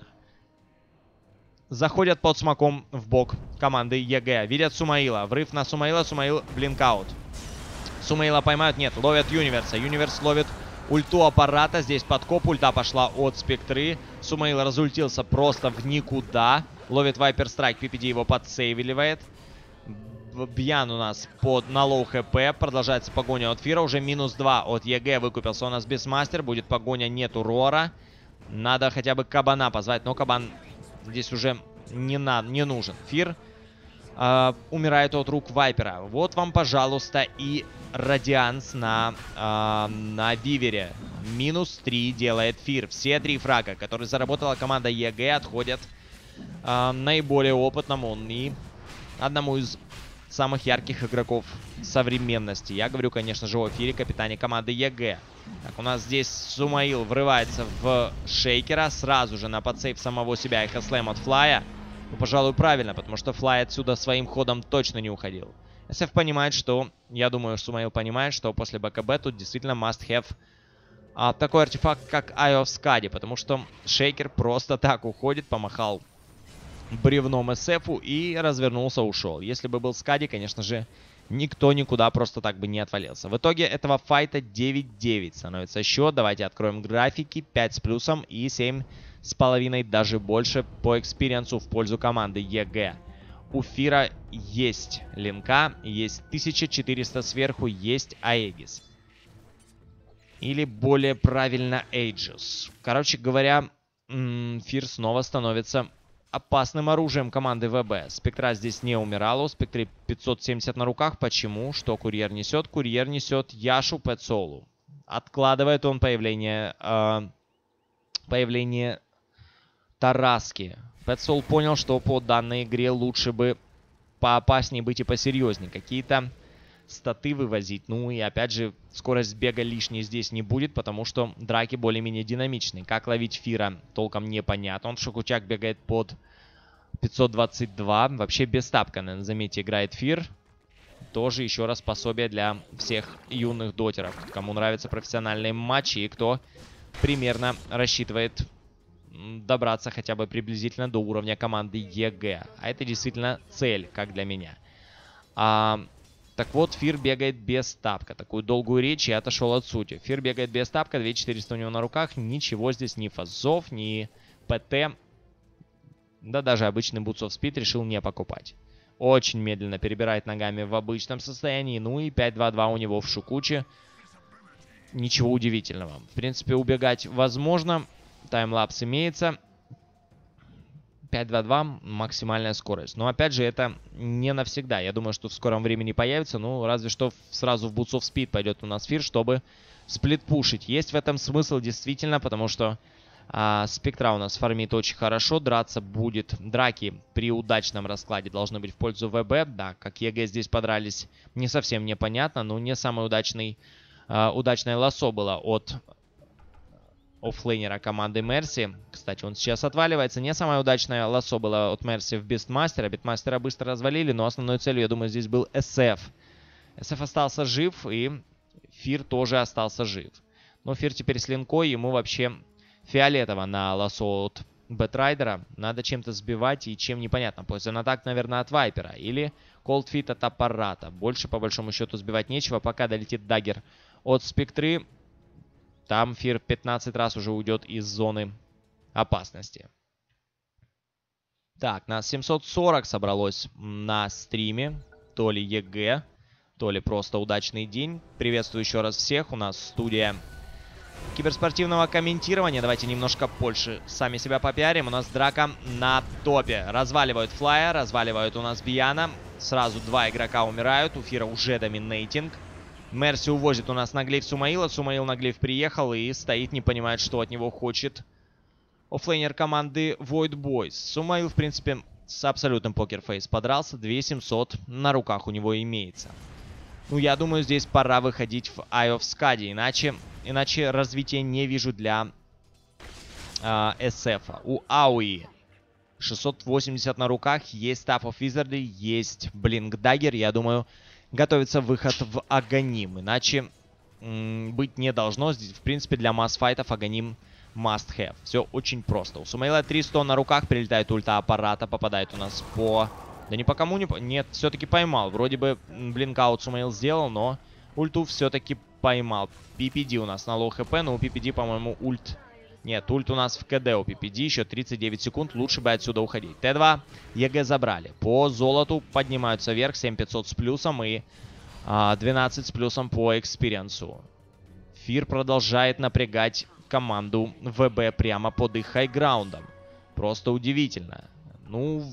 Заходят под смоком в бок команды ЕГЭ. Видят Сумаила. Врыв на Сумаила. Сумаил блинкаут. Сумаила поймают? Нет. Ловят Юниверса. Юниверс ловит ульту Аппарата. Здесь подкоп. Ульта пошла от Спектры. Сумаил разультился просто в никуда. Ловит Вайпер Страйк. PPD его подсейвиливает. Бьян у нас на лоу хп. Продолжается погоня от Фира. Уже -2 от ЕГЭ. Выкупился у нас Бисмастер. Будет погоня. Нету Рора. Надо хотя бы Кабана позвать. Но Кабан здесь уже не нужен. Фир умирает от рук Вайпера. Вот вам, пожалуйста, и Радианс на Вивере. -3 делает Фир. Все 3 фрага, которые заработала команда ЕГЭ, отходят наиболее опытному и одному из самых ярких игроков современности. Я говорю, конечно же, о Фире, капитане команды ЕГЭ. Так, у нас здесь Сумаил врывается в Шейкера. Сразу же на подсейв самого себя. Эхослэм от Флая. Ну, пожалуй, правильно, потому что Флай отсюда своим ходом точно не уходил. SF понимает, что... Я думаю, Сумаил понимает, что после БКБ тут действительно must have такой артефакт, как Eye of Skadi. Потому что Шейкер просто так уходит, помахал бревном SF и развернулся, ушел. Если бы был Скади, конечно же, никто никуда просто так бы не отвалился. В итоге этого файта 9-9 становится счет. Давайте откроем графики. 5 с плюсом и 7,5, даже больше по экспириенсу в пользу команды ЕГЭ. У Фира есть линка, есть 1400 сверху, есть Аегис. Или более правильно Aegis. Короче говоря, Фир снова становится опасным оружием команды ВБ. Спектра здесь не умирала. У Спектры 570 на руках. Почему? Что Курьер несет? Курьер несет Яшу Пэтсолу. Откладывает он появление Тараски. Пэтсол понял, что по данной игре лучше бы поопаснее быть и посерьезнее. Какие-то статы вывозить. Ну и опять же, скорость бега лишней здесь не будет, потому что драки более-менее динамичные. Как ловить Фира, толком непонятно. Он в Шокучак бегает под 522. Вообще без тапка, наверное, заметьте, играет Фир. Тоже еще раз пособие для всех юных дотеров, кому нравятся профессиональные матчи и кто примерно рассчитывает добраться хотя бы приблизительно до уровня команды ЕГЭ. А это действительно цель, как для меня. Так вот, Фир бегает без тапка. Такую долгую речь я отошел от сути. Фир бегает без тапка, 2400 у него на руках. Ничего здесь, ни фазов, ни ПТ. Да даже обычный Boots of Speed решил не покупать. Очень медленно перебирает ногами в обычном состоянии. Ну и 5-2-2 у него в Шукуче. Ничего удивительного. В принципе, убегать возможно. Таймлапс имеется. 5-2-2 максимальная скорость. Но опять же, это не навсегда. Я думаю, что в скором времени появится. Ну, разве что сразу в Boots of Speed пойдет у нас Фир, чтобы сплитпушить. Есть в этом смысл действительно, потому что Спектра у нас фармит очень хорошо. Драться будет. Драки при удачном раскладе должны быть в пользу ВБ. Да, как ЕГЭ здесь подрались, не совсем непонятно. Но не самое удачное лассо было от оффлейнера команды Мерси. Кстати, он сейчас отваливается. Не самое удачное лассо было от Мерси в Бистмастера. Битмастера быстро развалили, но основной целью, я думаю, здесь был SF. SF остался жив, и Фир тоже остался жив. Но Фир теперь с линкой, ему вообще фиолетово на лассо от Бэтрайдера. Надо чем-то сбивать, и чем непонятно. Poison атак, наверное, от Вайпера. Или Колдфит от Аппарата. Больше, по большому счету, сбивать нечего. Пока долетит даггер от Спектры, там Фир 15 раз уже уйдет из зоны опасности. Так, нас 740 собралось на стриме. То ли ЕГЭ, то ли просто удачный день. Приветствую еще раз всех. У нас студия киберспортивного комментирования. Давайте немножко больше сами себя попиарим. У нас драка на топе. Разваливают Флая, разваливают у нас Бьяна. Сразу два игрока умирают. У Фира уже доминейтинг. Мерси увозит у нас на глейв Сумаила. Сумаил на глейв приехал и стоит, не понимает, что от него хочет оффлейнер команды Void Boys. Сумаил, в принципе, с абсолютным покерфейс подрался. 2700 на руках у него имеется. Ну, я думаю, здесь пора выходить в Eye of Skadi. Иначе развития не вижу для SF. У Ауи 680 на руках. Есть Staff of Wizardry, есть Blink Dagger. Я думаю, готовится выход в Аганим. Иначе быть не должно. Здесь, в принципе, для масс-файтов Аганим must have. Все очень просто. У Сумаила 300 на руках. Прилетает ульта аппарата. Попадает у нас по... Да не по кому не... Нет, все-таки поймал. Вроде бы блинкаут Сумаил сделал, но ульту все-таки поймал. PPD у нас на лоу хп, но у PPD, по-моему, ульт... Нет, ульт у нас в КД у PPD. Еще 39 секунд. Лучше бы отсюда уходить. Т2 ЕГЭ забрали. По золоту поднимаются вверх. 7500 с плюсом и 12 с плюсом по экспириенсу. Фир продолжает напрягать команду ВБ прямо под их хайграундом. Просто удивительно. Ну,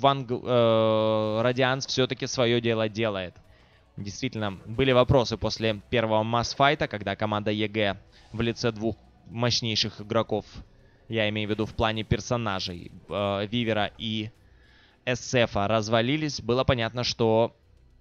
Радианс все-таки свое дело делает. Действительно, были вопросы после первого масс-файта, когда команда ЕГЭ в лице двух мощнейших игроков, я имею в виду в плане персонажей, Вивера и СФа, развалились. Было понятно, что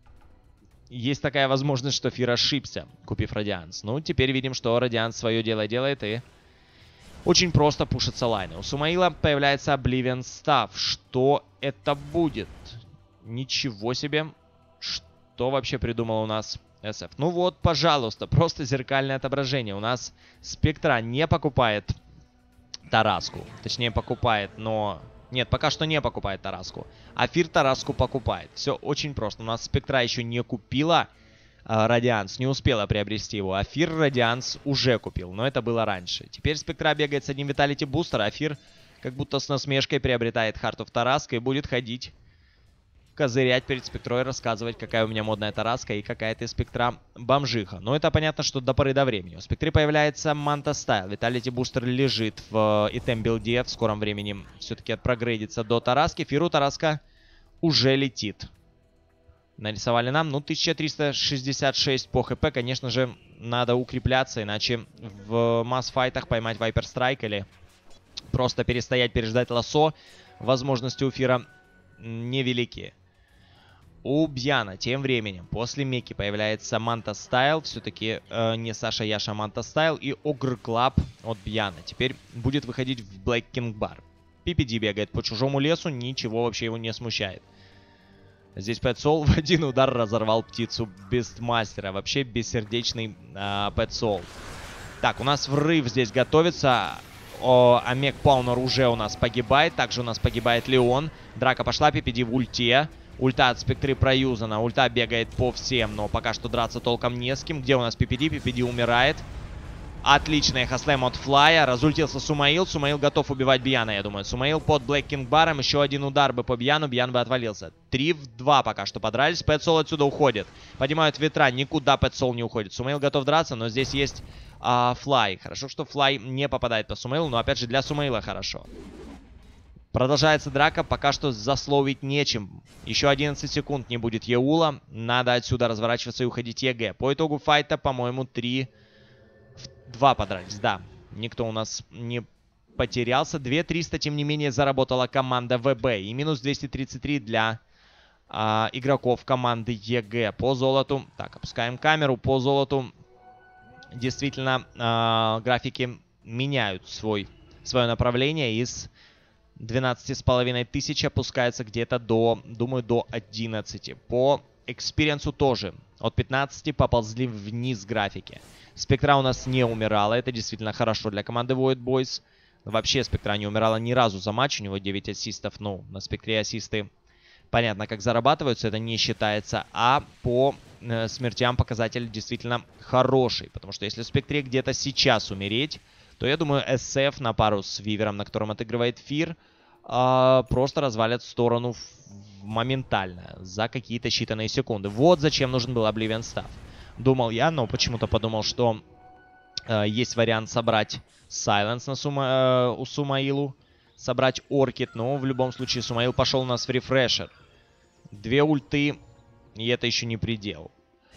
есть такая возможность, что Фир ошибся, купив Радианс. Ну, теперь видим, что Радианс свое дело делает и очень просто пушатся лайны. У Сумаила появляется Oblivion Staff. Что это будет? Ничего себе. Что вообще придумал у нас SF? Ну вот, пожалуйста, просто зеркальное отображение. У нас Спектра не покупает Тараску. Точнее, покупает, но... Нет, пока что не покупает Тараску. А Фир Тараску покупает. Все очень просто. У нас Спектра еще не купила Радианс, не успела приобрести его. А Фир Радианс уже купил, но это было раньше. Теперь Спектра бегает с одним Виталити бустер, а Фир как будто с насмешкой приобретает Heart of Тараска и будет ходить, козырять перед Спектрой, рассказывать, какая у меня модная Тараска и какая ты, Спектра, бомжиха. Но это понятно, что до поры до времени. У Спектры появляется Манта Стайл. Виталити бустер лежит в итем билде. В скором времени все-таки отпрогрейдится до Тараски. Фиру Тараска уже летит. Нарисовали нам, ну, 1366 по хп. Конечно же, надо укрепляться, иначе в масс-файтах поймать Вайпер Страйк или просто перестоять, переждать лассо возможности у Фира невелики. У Бьяна тем временем после Меки появляется Манта Стайл. Все-таки не Саша Яша, Манта Стайл. И Огр Клаб от Бьяна. Теперь будет выходить в Black King Bar. PPD бегает по чужому лесу, ничего вообще его не смущает. Здесь Пэтсол в один удар разорвал птицу Бестмастера. Вообще бессердечный Пэтсол. Так, у нас врыв здесь готовится. Омег Паунер уже у нас погибает. Также у нас погибает Леон. Драка пошла, PPD в ульте. Ульта от Спектры проюзана. Ульта бегает по всем, но пока что драться толком не с кем. Где у нас PPD? PPD умирает. Отличный хэслэм от Флая. Разультился Сумаил. Сумаил готов убивать Бьяна, я думаю. Сумаил под Блэк Кинг Баром. Еще один удар бы по Бьяну. Бьян бы отвалился. 3 в 2 пока что подрались. Пэтсол отсюда уходит. Поднимают ветра. Никуда Пэтсол не уходит. Сумаил готов драться, но здесь есть Флай. Хорошо, что Флай не попадает по Сумаилу. Но опять же для Сумаила хорошо. Продолжается драка. Пока что засловить нечем. Еще 11 секунд не будет Еула. Надо отсюда разворачиваться и уходить ЕГЭ. По итогу файта, по-моему, 3 в 2 подрались. Да, никто у нас не потерялся. 2300, тем не менее, заработала команда ВБ. И минус 233 для игроков команды ЕГЭ. По золоту. Так, опускаем камеру. По золоту действительно графики меняют свое направление. Из 12,5 тысяч опускается где-то до, думаю, до 11. По экспириенсу тоже. От 15 поползли вниз графики. Спектра у нас не умирала. Это действительно хорошо для команды Void Boys. Вообще Спектра не умирала ни разу за матч. У него 9 ассистов. Ну, на Спектре ассисты понятно, как зарабатываются. Это не считается. А по смертям показатель действительно хороший. Потому что если в Спектре где-то сейчас умереть, то я думаю, SF на пару с Вивером, на котором отыгрывает Фир, просто развалят в сторону моментально. За какие-то считанные секунды. Вот зачем нужен был Oblivion Staff. Думал я, но почему-то подумал, что Есть вариант собрать Сайленс на у Сумаилу. Собрать Оркид, но в любом случае Сумаил пошел у нас в рефрешер. 2 ульты, и это еще не предел.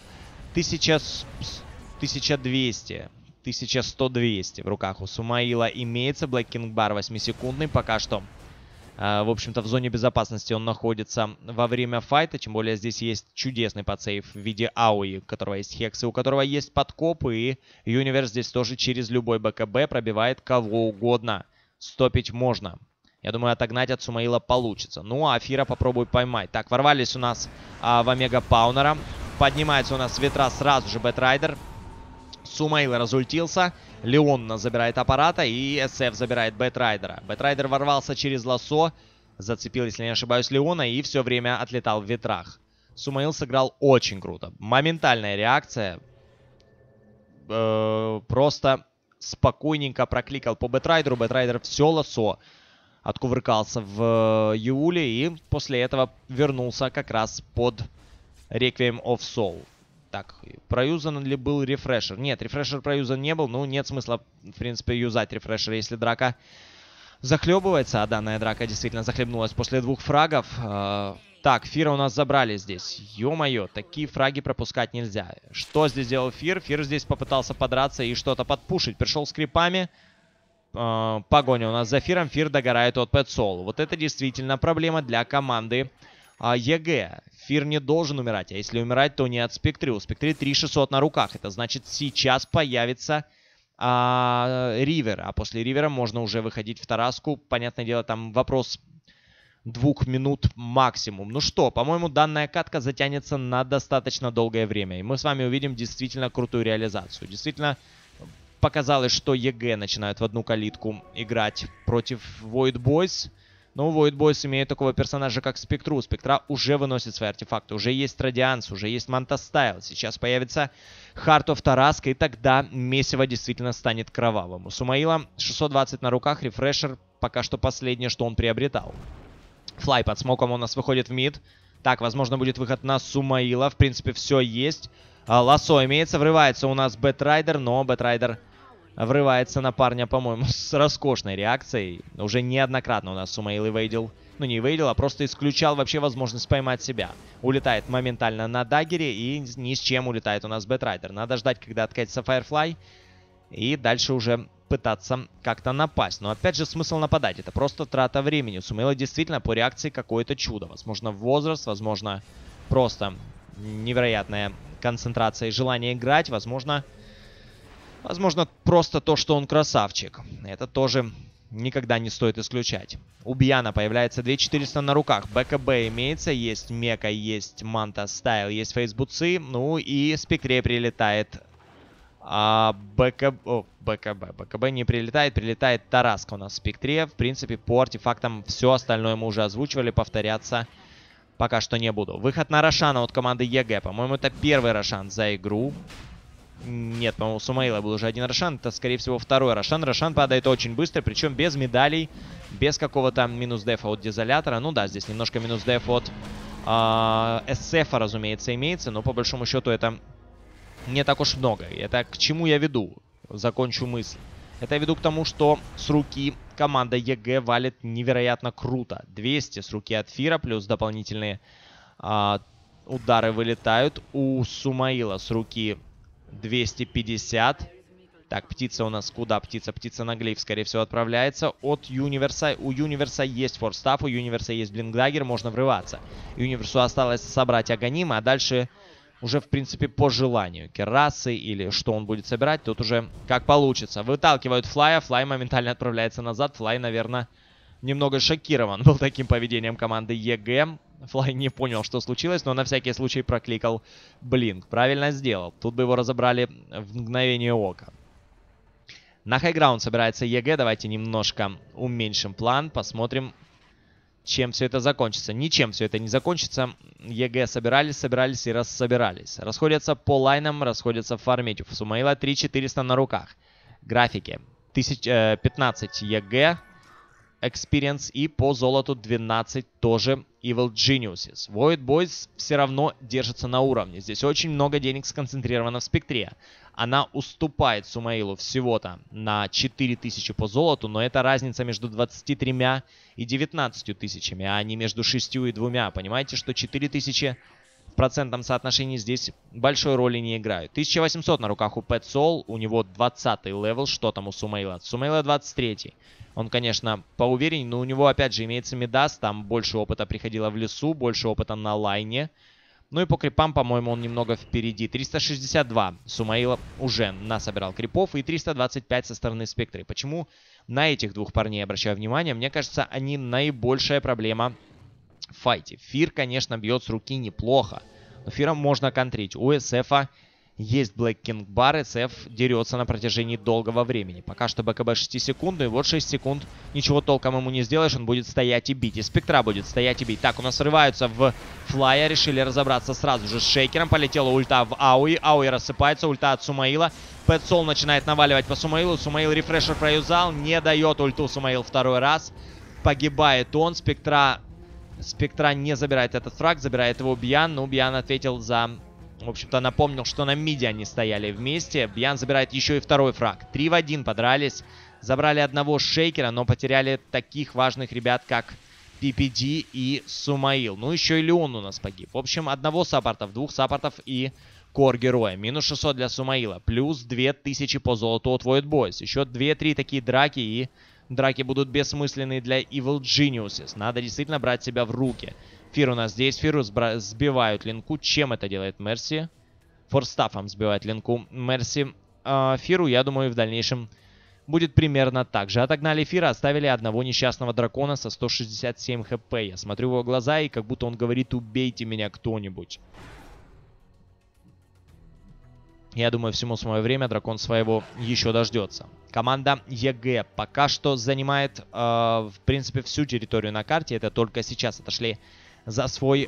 1200, 1100-200 в руках у Сумаила имеется. Black King Bar 8-секундный пока что. В общем-то, в зоне безопасности он находится во время файта. Тем более здесь есть чудесный подсейв в виде Ауи, у которого есть Хекс, и у которого есть подкоп. И Юниверс здесь тоже через любой БКБ пробивает кого угодно. Стопить можно. Я думаю, отогнать от Сумаила получится. Ну, а Фира попробует поймать. Так, ворвались у нас в Омега Паунера. Поднимается у нас с ветра сразу же Бэтрайдер. Сумаил разультился. Леон забирает аппарата. И СФ забирает Бэтрайдера. Бэтрайдер ворвался через лассо. Зацепил, если не ошибаюсь, Леона. И все время отлетал в ветрах. Сумаил сыграл очень круто. Моментальная реакция. Просто спокойненько прокликал по Бэтрайдеру. Бэтрайдер все лассо откувыркался в Юле. И после этого вернулся как раз под Requiem of Soul. Так, проюзан ли был рефрешер? Нет, рефрешер проюзан не был. Ну, нет смысла, в принципе, юзать рефрешер, если драка захлебывается. А данная драка действительно захлебнулась после 2 фрагов. Так, Фира у нас забрали здесь. Ё-моё, такие фраги пропускать нельзя. Что здесь делал Фир? Фир здесь попытался подраться и что-то подпушить. Пришел с крипами. Погоня у нас за Фиром. Фир догорает от Pet Soul. Вот это действительно проблема для команды ЕГЭ. Фир не должен умирать. А если умирать, то не от Спектры. У Спектры 3600 на руках. Это значит, сейчас появится Ривер. А после Ривера можно уже выходить в Тараску. Понятное дело, там вопрос 2 минут максимум. Ну что, по-моему, данная катка затянется на достаточно долгое время. И мы с вами увидим действительно крутую реализацию. Действительно показалось, что ЕГЭ начинают в одну калитку играть против Void Boys. Но Void Boys имеют такого персонажа, как Спектру. Спектра уже выносит свои артефакты. Уже есть Радианс, уже есть Манта Стайл. Сейчас появится Heart of Тараска, и тогда месиво действительно станет кровавым. У Сумаила 620 на руках, рефрешер пока что последнее, что он приобретал. Флай под смоком у нас выходит в мид. Так, возможно, будет выход на Сумаила. В принципе, все есть. Лассо имеется, врывается у нас Бэтрайдер, но Бэтрайдер врывается на парня, по-моему, с роскошной реакцией. Уже неоднократно у нас Сумаил эвейдил. Ну, не эвейдил, а просто исключал вообще возможность поймать себя. Улетает моментально на даггере и ни с чем улетает у нас Бэтрайдер. Надо ждать, когда откатится Firefly. И дальше уже пытаться как-то напасть. Но опять же, смысл нападать. Это просто трата времени. У Сумаила действительно по реакции какое-то чудо. Возможно, возраст, возможно, просто невероятная концентрация и желание играть. Возможно, просто то, что он красавчик. Это тоже никогда не стоит исключать. У Бьяна появляется 2400 на руках. БКБ имеется, есть Мека, есть Манта Стайл, есть Фейсбуцы. Ну и Спектре прилетает БКБ не прилетает, прилетает Тараска у нас в Спектре. В принципе, по артефактам все остальное мы уже озвучивали, повторяться пока что не буду. Выход на Рошана от команды ЕГЭ. По-моему, это первый Рошан за игру. Нет, по-моему, у Сумаила был уже 1 Рошан. Это, скорее всего, 2-й Рошан. Рошан падает очень быстро, причем без медалей, без какого-то минус-дефа от Дизолятора. Ну да, здесь немножко минус-деф от СФа, разумеется, имеется, но по большому счету это не так уж много. И это к чему я веду? Закончу мысль. Это я веду к тому, что с руки команда ЕГЭ валит невероятно круто. 200 с руки от Фира, плюс дополнительные удары вылетают. У Сумаила с руки 250. Так, птица у нас куда? Птица на глейв, скорее всего, отправляется. От Юниверса. У Юниверса есть форстаф, у Юниверса есть блинкдаггер, можно врываться. Юниверсу осталось собрать Аганима, а дальше уже, в принципе, по желанию. Керасы или что он будет собирать, тут уже как получится. Выталкивают Флая, Флай моментально отправляется назад. Флай, наверное, немного шокирован был таким поведением команды ЕГЭ. Флай не понял, что случилось, но на всякий случай прокликал блинк. Правильно сделал. Тут бы его разобрали в мгновение ока. На хайграунд собирается ЕГЭ. Давайте немножко уменьшим план. Посмотрим, чем все это закончится. Ничем все это не закончится. ЕГЭ собирались и рассобирались. Расходятся по лайнам, расходятся в фармите. У Сумаила 3400 на руках. Графики. 15 ЕГЭ. Experience. И по золоту 12 тоже Evil Geniuses. Void Boys все равно держится на уровне. Здесь очень много денег сконцентрировано в спектре. Она уступает Сумаилу всего-то на 4000 по золоту, но это разница между 23 и 19 тысячами, а не между 6 и 2. Понимаете, что 4000 в процентном соотношении здесь большой роли не играют. 1800 на руках у Pet Soul, у него 20 левел, что там у Сумаила? Сумаила 23. Он, конечно, поувереннее, но у него, опять же, имеется Мидас, там больше опыта приходило в лесу, больше опыта на лайне. Ну и по крипам, по-моему, он немного впереди. 362 Сумаила уже насобирал крипов и 325 со стороны Спектры. Почему на этих двух парней обращаю внимание? Мне кажется, они наибольшая проблема в файте. Фир, конечно, бьет с руки неплохо, но Фиром можно контрить. У СФа есть Black King Bar, СФ дерется на протяжении долгого времени. Пока что БКБ 6 секунд, и вот 6 секунд ничего толком ему не сделаешь, он будет стоять и бить. И Спектра будет стоять и бить. Так, у нас срываются в флая, решили разобраться сразу же с Шейкером. Полетела ульта в Ауи, Ауи рассыпается, ульта от Сумаила. Pet Soul начинает наваливать по Сумаилу, Сумаил рефрешер проюзал, не дает ульту Сумаил второй раз. Погибает он, Спектра не забирает этот фраг, забирает его Бьян, но Бьян ответил за... В общем-то, напомнил, что на миде они стояли вместе. Бьян забирает еще и второй фраг. 3 в 1 подрались. Забрали одного Шейкера, но потеряли таких важных ребят, как PPD и Сумаил. Ну, еще и Леон у нас погиб. В общем, одного саппортов, двух саппортов и кор героя. Минус 600 для Сумаила. Плюс 2000 по золоту от Void Boys. Еще 2-3 такие драки, и драки будут бессмысленные для Evil Geniuses. Надо действительно брать себя в руки. Фир у нас здесь. Фиру сбивают линку. Чем это делает Мерси? Форстафом сбивает линку Мерси. Фиру, я думаю, в дальнейшем будет примерно так же. Отогнали Фира, оставили одного несчастного дракона со 167 хп. Я смотрю в его глаза, и как будто он говорит: убейте меня кто-нибудь. Я думаю, всему свое время дракон своего еще дождется. Команда ЕГЭ пока что занимает, в принципе, всю территорию на карте. Это только сейчас отошли за свою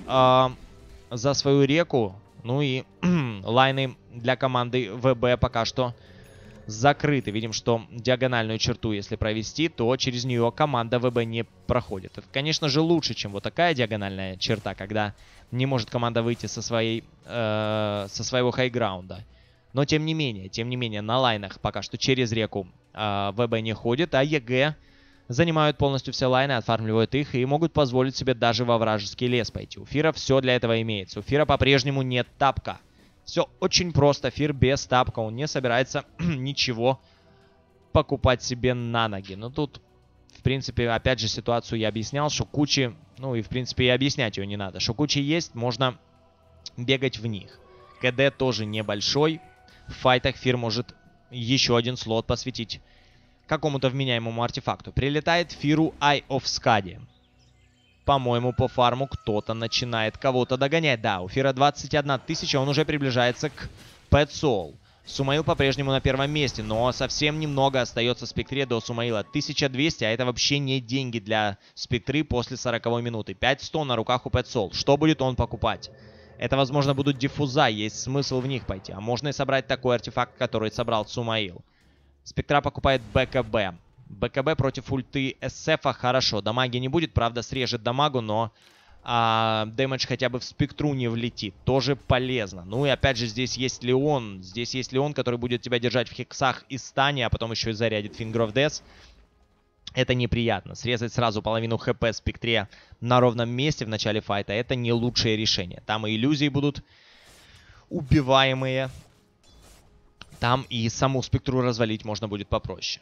реку. Ну и лайны для команды ВБ пока что закрыты. Видим, что диагональную черту, если провести, то через нее команда ВБ не проходит. Это, конечно же, лучше, чем вот такая диагональная черта, когда не может команда выйти со своего хайграунда. Но, тем не менее, на лайнах пока что через реку ВБ не ходит, а ЕГЭ занимают полностью все лайны, отфармливают их и могут позволить себе даже во вражеский лес пойти. У Фира все для этого имеется. У Фира по-прежнему нет тапка. Все очень просто. Фир без тапка. Он не собирается ничего покупать себе на ноги. Но тут, в принципе, опять же, ситуацию я объяснял. Шокучи, ну и, в принципе, и объяснять ее не надо. Шокучи есть, можно бегать в них. КД тоже небольшой. В файтах Фир может еще один слот посвятить какому-то вменяемому артефакту. Прилетает Фиру Eye of Skadi. По-моему, по фарму кто-то начинает кого-то догонять. Да, у Фира 21 тысяча, он уже приближается к Pet Soul. Сумаил по-прежнему на первом месте, но совсем немного остается Спектре до Сумаила. 1200, а это вообще не деньги для Спектры после 40 минуты. 5100 на руках у Pet Soul. Что будет он покупать? Это, возможно, будут диффуза, есть смысл в них пойти. А можно и собрать такой артефакт, который собрал Сумаил. Спектра покупает БКБ. БКБ против ульты СФа хорошо. Дамаги не будет, правда, срежет дамагу, но дэмэдж хотя бы в Спектру не влетит. Тоже полезно. Ну и опять же, здесь есть Леон. Здесь есть Леон, который будет тебя держать в хексах и стане, а потом еще и зарядит Finger of Death. Это неприятно. Срезать сразу половину хп Спектре на ровном месте в начале файта — это не лучшее решение. Там и иллюзии будут убиваемые. Там и саму Спектру развалить можно будет попроще.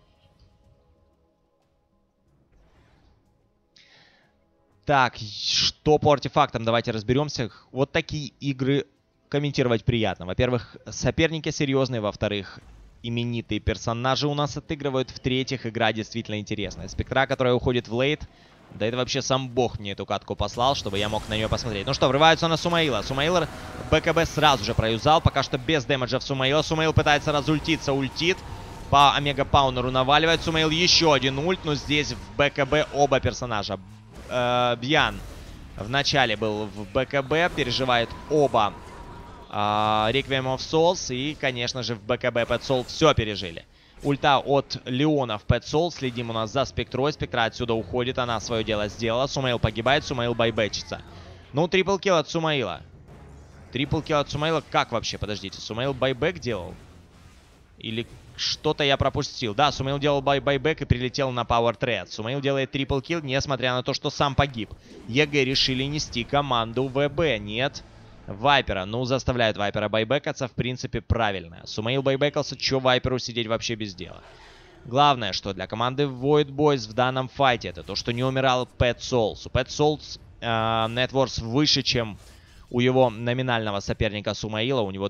Так, что по артефактам? Давайте разберемся. Вот такие игры комментировать приятно. Во-первых, соперники серьезные. Во-вторых, именитые персонажи у нас отыгрывают. В-третьих, игра действительно интересная. Спектра, которая уходит в лейт. Да это вообще сам бог мне эту катку послал, чтобы я мог на нее посмотреть. Ну что, врываются на Сумаила. Сумаил БКБ сразу же проюзал. Пока что без дэмэджа в Сумаила. Сумаил пытается разультиться. Ультит. По Омега Паунеру наваливает. Сумаил еще один ульт. Но здесь в БКБ оба персонажа. Бьян в начале был в БКБ. Переживает оба Requiem of Souls. И, конечно же, в БКБ Pet Soul все пережили. Ульта от Леона в Pet Soul. Следим у нас за Спектрой. Спектра отсюда уходит. Она свое дело сделала. Сумаил погибает. Сумаил байбечится. Ну, триплкилл от Сумаила. Триплкилл от Сумаила. Как вообще? Подождите. Сумаил байбек делал? Или что-то я пропустил? Да, Сумаил делал байбек и прилетел на Power Thread. Сумаил делает триплкилл, несмотря на то, что сам погиб. ЕГЭ решили нести команду ВБ. Нет. Вайпера. Ну, заставляют Вайпера байбекаться, в принципе, правильно. Сумаил байбекался, чё Вайперу сидеть вообще без дела? Главное, что для команды Void Boys в данном файте, это то, что не умирал Pet Souls. У Pet Souls нетворс выше, чем у его номинального соперника Сумаила. У него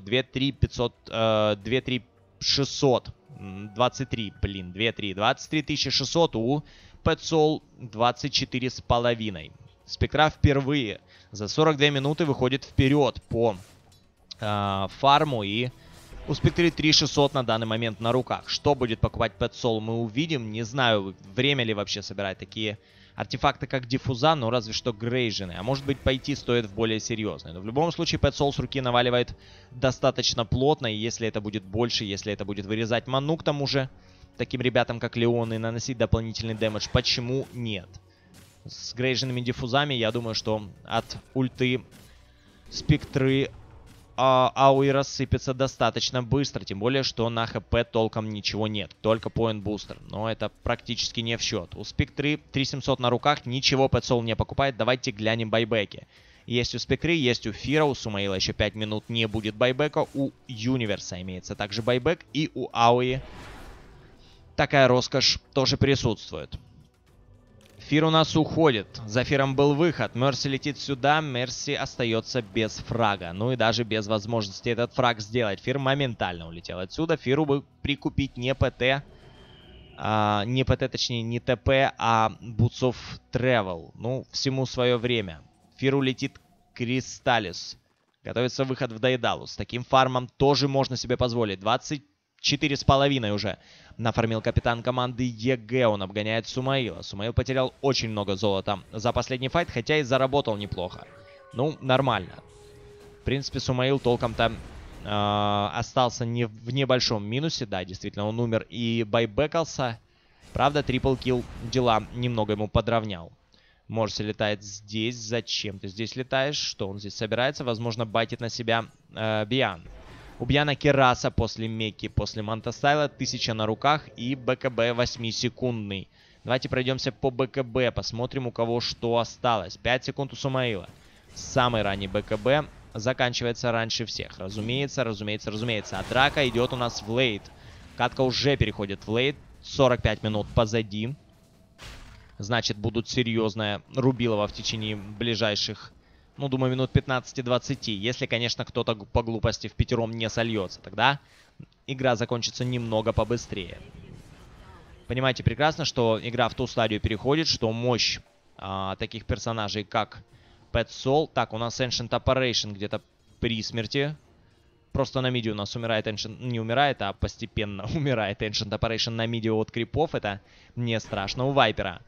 23 600. У Pet Soul 24,5. Спектра впервые за 42 минуты выходит вперед по фарму. И у Спектры 3600 на данный момент на руках. Что будет покупать Pet Soul, мы увидим. Не знаю, время ли вообще собирать такие артефакты, как диффуза, но разве что грейжены. А может быть, пойти стоит в более серьезные. Но в любом случае, Pet Soul с руки наваливает достаточно плотно. И если это будет больше, если это будет вырезать ману к тому же, таким ребятам, как Леон, и наносить дополнительный дэмэдж, почему нет? С грейженными диффузами, я думаю, что от ульты Спектры Ауи рассыпется достаточно быстро. Тем более, что на ХП толком ничего нет. Только поинт бустер. Но это практически не в счет. У Спектры 3700 на руках. Ничего Pet Soul не покупает. Давайте глянем байбеки. Есть у Спектры, есть у Фира. У Сумаила еще 5 минут не будет байбека. У Юниверса имеется также байбек. И у Ауи такая роскошь тоже присутствует. Фир у нас уходит. За Фиром был выход. Мерси летит сюда. Мерси остается без фрага. Ну и даже без возможности этот фраг сделать. Фир моментально улетел отсюда. Фиру бы прикупить не ПТ. Не ПТ, точнее, не ТП, а Boots of Travel. Ну, всему свое время. Фиру летит Кристаллис. Готовится выход в Дайдалу. С таким фармом тоже можно себе позволить. 24,5 уже нафармил капитан команды ЕГЭ. Он обгоняет Сумаила. Сумаил потерял очень много золота за последний файт, хотя и заработал неплохо. Ну, нормально. В принципе, Сумаил толком-то остался в небольшом минусе. Да, действительно, он умер и байбекался. Правда, триплкилл дела немного ему подровнял. Морси летает здесь. Зачем ты здесь летаешь? Что он здесь собирается? Возможно, байтит на себя Биан. У Бьяна Кераса после Мекки, после Монтастайла 1000 на руках и БКБ 8-секундный. Давайте пройдемся по БКБ, посмотрим, у кого что осталось. 5 секунд у Сумаила. Самый ранний БКБ заканчивается раньше всех. Разумеется. А драка идет у нас в лейт. Катка уже переходит в лейт. 45 минут позади. Значит, будут серьезное рубилово в течение ближайших, ну, думаю, минут 15-20. Если, конечно, кто-то по глупости в пятером не сольется. Тогда игра закончится немного побыстрее. Понимаете прекрасно, что игра в ту стадию переходит, что мощь таких персонажей, как Pet Soul. Так, у нас Ancient Operation где-то при смерти. Просто на миде у нас умирает Ancient... Не умирает, а постепенно умирает Ancient Operation на миде от крипов. Это не страшно. У Вайпера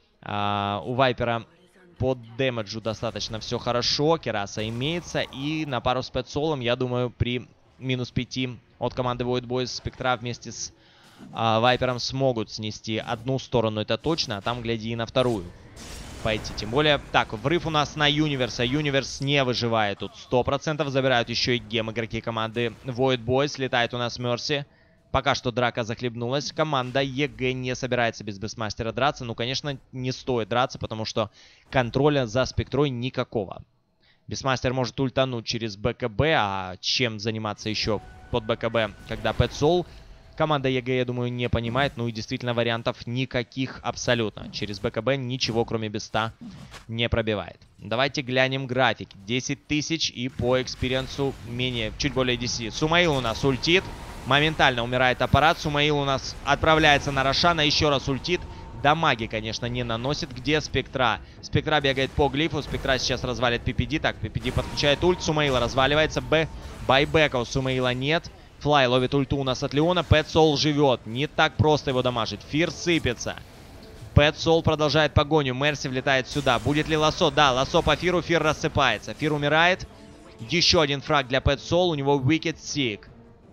по дэмэджу достаточно все хорошо. Кераса имеется. И на пару с Pet Soul'ом, я думаю, при минус 5 от команды Void Boys Спектра вместе с Вайпером смогут снести одну сторону, это точно. А там, гляди, и на вторую пойти. Тем более, так, врыв у нас на Юниверса. Юниверс не выживает тут 100%. Забирают еще и гем игроки команды Void Boys. Летает у нас Мерси. Пока что драка захлебнулась. Команда ЕГЭ не собирается без Бестмастера драться. Ну, конечно, не стоит драться, потому что контроля за Спектрой никакого. Бестмастер может ультануть через БКБ, а чем заниматься еще под БКБ, когда Pet Soul? Команда ЕГЭ, я думаю, не понимает. Ну и действительно вариантов никаких абсолютно. Через БКБ ничего, кроме Беста, не пробивает. Давайте глянем график. 10 тысяч и по экспириенсу чуть более 10. Сумаил у нас ультит. Моментально умирает аппарат. Сумаил у нас отправляется на Рошана. Еще раз ультит. Дамаги, конечно, не наносит. Где Спектра? Спектра бегает по глифу. Спектра сейчас развалит PPD. Так, PPD подключает ульт. Сумаила разваливается. Байбека у Сумаила нет. Флай ловит ульту у нас от Леона. Pet Soul живет. Не так просто его дамажить. Фир сыпется. Pet Soul продолжает погоню. Мерси влетает сюда. Будет ли лассо? Да, лассо по Фиру. Фир рассыпается. Фир умирает. Еще один фраг для Pet Soul. У него Wicked Sick.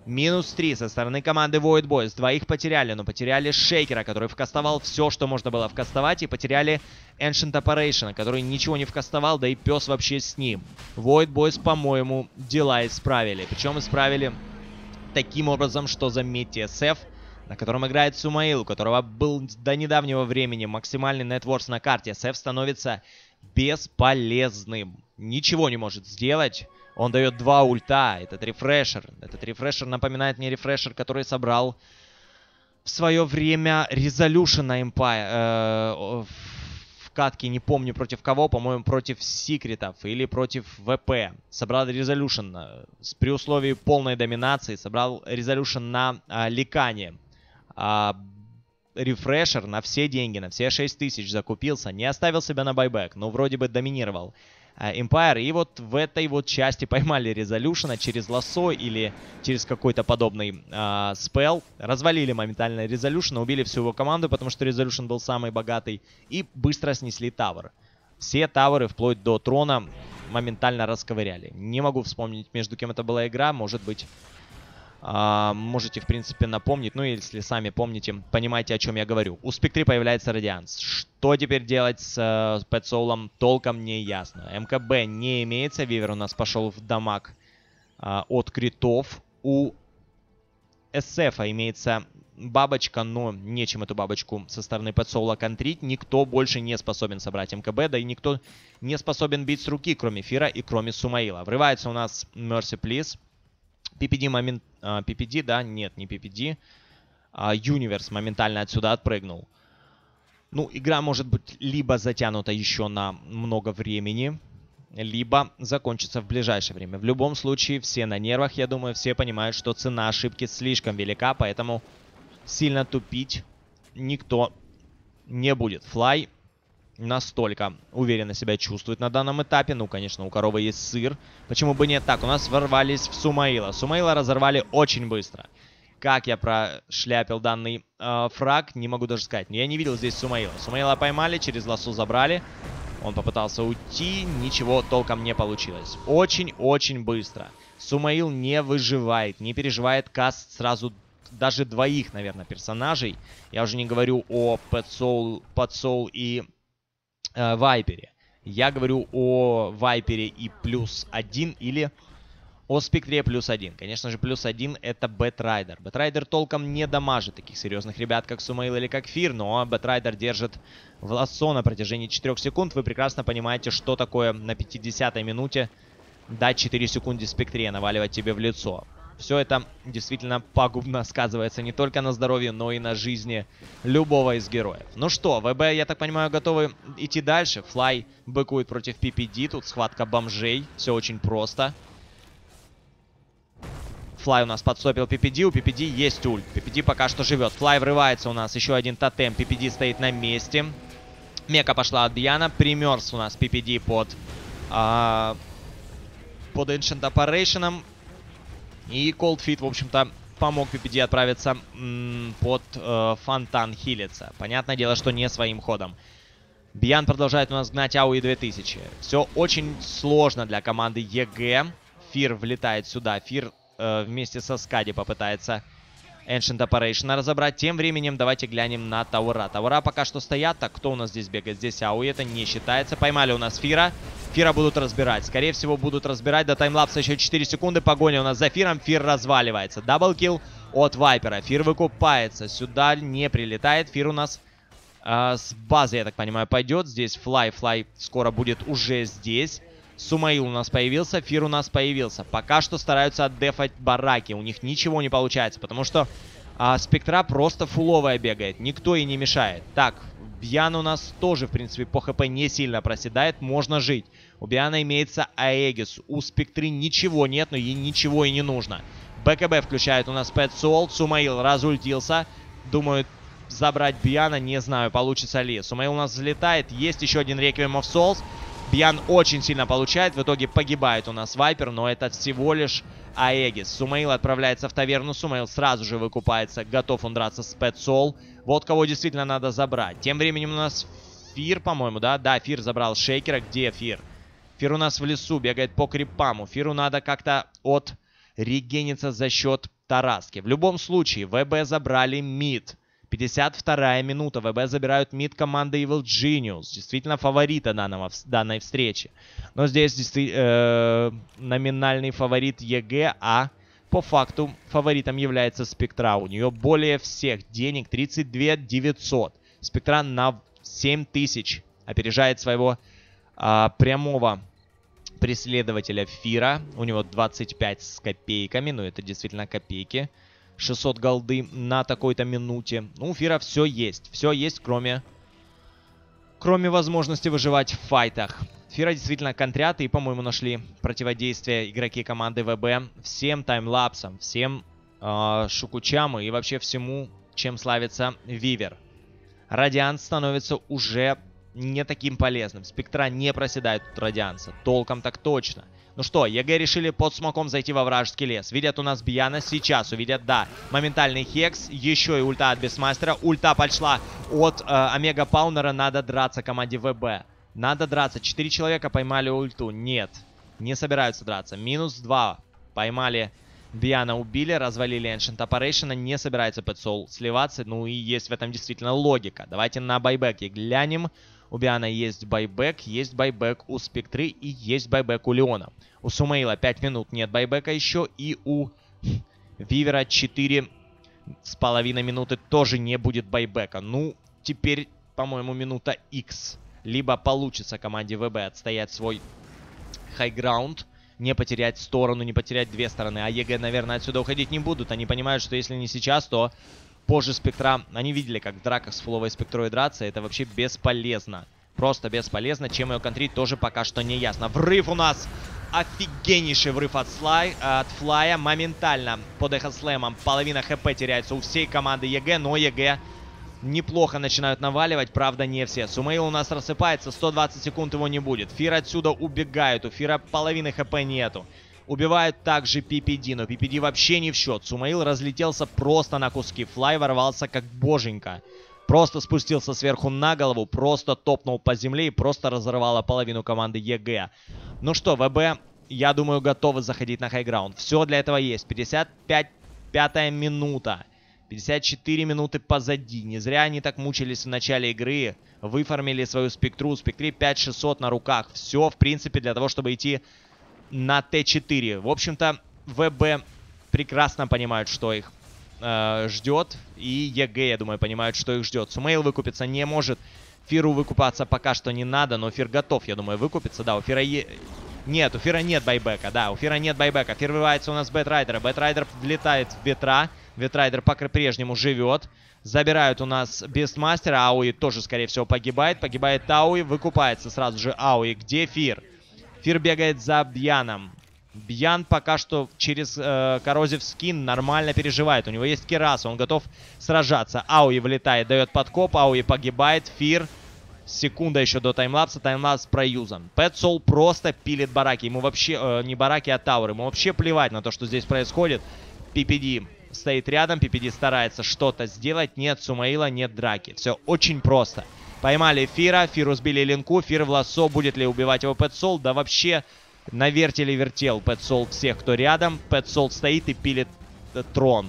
-3 со стороны команды Void Boys. Двоих потеряли, но потеряли Шейкера, который вкастовал все, что можно было вкастовать. И потеряли Ancient Operation, который ничего не вкастовал, да и пес вообще с ним. Void Boys, по-моему, дела исправили. Причем исправили таким образом, что, заметьте, SF, на котором играет Сумаил, у которого был до недавнего времени максимальный нетворс на карте, SF становится бесполезным. Ничего не может сделать. Он дает 2 ульта. Этот рефрешер. Этот рефрешер напоминает мне рефрешер, который собрал в свое время Resolution на Empire. В катке, не помню против кого, по-моему, против Секретов или против ВП. Собрал Resolution при условии полной доминации. Собрал Resolution на Ликане. Рефрешер на все деньги, на все 6000 закупился. Не оставил себя на байбек, но вроде бы доминировал Empire. И вот в этой вот части поймали Resolution через лассо или через какой-то подобный спел. Развалили моментально Resolution, убили всю его команду, потому что Resolution был самый богатый. И быстро снесли тавер. Все таверы, вплоть до трона, моментально расковыряли. Не могу вспомнить, между кем это была игра. Может быть, можете, в принципе, напомнить. Ну, если сами помните, понимаете, о чем я говорю. У Спектри появляется Радианс. Что теперь делать с Пэтсоулом, толком не ясно. МКБ не имеется. Вивер у нас пошел в дамаг от критов. У СФ имеется бабочка, но нечем эту бабочку со стороны Пэтсоула контрить. Никто больше не способен собрать МКБ, да и никто не способен бить с руки, кроме Фира и кроме Сумаила. Врывается у нас Mercy Please. PPD момент... PPD, да? Нет, не PPD. Universe моментально отсюда отпрыгнул. Ну, игра может быть либо затянута еще на много времени, либо закончится в ближайшее время. В любом случае, все на нервах, я думаю, все понимают, что цена ошибки слишком велика, поэтому сильно тупить никто не будет. Fly настолько уверенно себя чувствует на данном этапе. Ну, конечно, у коровы есть сыр. Почему бы нет? Так, у нас ворвались в Сумаила. Сумаила разорвали очень быстро. Как я прошляпил данный фраг, не могу даже сказать. Но я не видел здесь Сумаила. Сумаила поймали, через лассу забрали. Он попытался уйти, ничего толком не получилось. Очень-очень быстро. Сумаил не выживает, не переживает каст сразу даже двоих, наверное, персонажей. Я уже не говорю о Пэтсоул и Вайпере. Я говорю о Вайпере и +1 или о Спектре +1. Конечно же, +1 это Бэтрайдер. Бэтрайдер толком не дамажит таких серьезных ребят, как Сумаил или как Фир, но Бэтрайдер держит в лассо на протяжении 4 секунд. Вы прекрасно понимаете, что такое на 50-й минуте дать 4 секунды Спектре, наваливать тебе в лицо. Все это действительно пагубно сказывается не только на здоровье, но и на жизни любого из героев. Ну что, ВБ, я так понимаю, готовы идти дальше. Флай быкует против PPD. Тут схватка бомжей. Все очень просто. Флай у нас подстопил PPD. У PPD есть ульт. PPD пока что живет. Флай врывается у нас. Еще один тотем. PPD стоит на месте. Мека пошла от Бьяна. Примерз у нас PPD под Ancient Operation. И Cold Feet, в общем-то, помог PPD отправиться под фонтан хилиться. Понятное дело, что не своим ходом. Бьян продолжает у нас гнать АУИ 2000. Все очень сложно для команды ЕГЭ. Фир влетает сюда. Фир вместе со Скади попытается Ancient Operation разобрать. Тем временем давайте глянем на Таура. Таура пока что стоят. Так, кто у нас здесь бегает? Здесь АУИ, это не считается. Поймали у нас Фира. Фира будут разбирать. Скорее всего, будут разбирать. До таймлапса еще 4 секунды. Погоня у нас за Фиром. Фир разваливается. Даблкил от Вайпера. Фир выкупается. Сюда не прилетает. Фир у нас с базы, я так понимаю, пойдет. Здесь Флай. Флай скоро будет уже здесь. Сумаил у нас появился. Фир у нас появился. Пока что стараются отдефать бараки. У них ничего не получается, потому что Спектра просто фуловая бегает. Никто ей не мешает. Так, Бьян у нас тоже, в принципе, по ХП не сильно проседает. Можно жить. У Бьяна имеется Аегис. У Спектры ничего нет, но ей ничего и не нужно. БКБ включает у нас Пэтсоул. Сумаил разультился. Думаю, забрать Бьяна. Не знаю, получится ли. Сумаил у нас взлетает. Есть еще один Requiem of Souls. Бьян очень сильно получает. В итоге погибает у нас Вайпер, но это всего лишь Аегис. Сумаил отправляется в таверну. Сумаил сразу же выкупается. Готов он драться с Пэтсоул. Вот кого действительно надо забрать. Тем временем у нас Фир, по-моему, да? Да, Фир забрал Шейкера. Где Фир? Фиру у нас в лесу, бегает по крипаму. Фиру надо как-то регениться за счет Тараски. В любом случае, ВБ забрали мид. 52-я минута. ВБ забирают мид команды Evil Genius. Действительно фаворита данной встречи. Но здесь номинальный фаворит ЕГЭ, а по факту фаворитом является Спектра. У нее более всех денег, 32 900. Спектра на 7000 опережает своего прямого преследователя Фира. У него 25 с копейками, но это действительно копейки. 600 голды на такой-то минуте. Ну, у Фира все есть, кроме возможности выживать в файтах. Фира действительно контрят и, по-моему, нашли противодействие игроки команды ВБ всем таймлапсам, всем шукучам и вообще всему, чем славится Вивер. Радианс становится уже не таким полезным. Спектра не проседает от Радианса. Толком так точно. Ну что, ЕГЭ решили под смоком зайти во вражеский лес. Видят у нас Бьяна. Сейчас увидят, да. Моментальный хекс. Еще и ульта от Бессмастера. Ульта пошла от Омега Паунера. Надо драться команде ВБ. Надо драться. 4 человека поймали ульту. Нет. Не собираются драться. -2. Поймали Бьяна, убили. Развалили Ancient Operation. Не собирается Пэтсол сливаться. Ну и есть в этом действительно логика. Давайте на байбеке глянем. У Биана есть байбек у Спектры и есть байбек у Леона. У Сумейла 5 минут нет байбека еще. И у Вивера 4,5 минуты тоже не будет байбека. Ну, теперь, по-моему, минута X. Либо получится команде ВБ отстоять свой хайграунд, не потерять сторону, не потерять две стороны. А ЕГЭ, наверное, отсюда уходить не будут. Они понимают, что если не сейчас, то позже Спектра... Они видели, как в драках с фуловой Спектрой драться. Это вообще бесполезно. Просто бесполезно. Чем ее контрить, тоже пока что не ясно. Врыв у нас. Офигеннейший врыв от Флая. Моментально под эхослэмом половина хп теряется у всей команды ЕГЭ. Но ЕГЭ неплохо начинают наваливать. Правда, не все. Сумейл у нас рассыпается. 120 секунд его не будет. Фир отсюда убегает. У Фира половины хп нету. Убивают также PPD, но PPD вообще не в счет. Сумейл разлетелся просто на куски. Флай ворвался как боженька. Просто спустился сверху на голову, просто топнул по земле и просто разорвало половину команды ЕГЭ. Ну что, ВБ, я думаю, готовы заходить на хайграунд. Все для этого есть. 55-я минута. 54 минуты позади. Не зря они так мучились в начале игры. Выформили свою Спектру. Спектре 5600 на руках. Все, в принципе, для того, чтобы идти на Т4. В общем-то, ВБ прекрасно понимают, что их ждет. И ЕГЭ, я думаю, понимают, что их ждет. Сумейл выкупиться не может. Фиру выкупаться пока что не надо, но Фир готов, я думаю, выкупиться. Да, у Фира нет, у Фира нет байбека. Да, у Фира нет байбека. Фир вырывается у нас Бэтрайдера. Бэтрайдер влетает в Ветра. Ветрайдер по-прежнему живет. Забирают у нас Бестмастера. Ауи тоже, скорее всего, погибает. Погибает Ауи. Выкупается сразу же Ауи. Где Фир? Фир бегает за Бьяном. Бьян пока что через коррозив скин нормально переживает. У него есть Кераса, он готов сражаться. Ауи влетает, дает подкоп, Ауи погибает. Фир. Секунда еще до таймлапса. Таймлапс проюзан. Пэтсол просто пилит бараки. Ему вообще, не бараки, а тауры. Ему вообще плевать на то, что здесь происходит. PPD стоит рядом. PPD старается что-то сделать. Нет Сумаила, нет драки. Все очень просто. Поймали Фира. Фиру сбили линку. Фир в лассо. Будет ли убивать его Пэтсол? Да вообще... На вертеле вертел Пэтсол всех, кто рядом. Пэтсол стоит и пилит трон.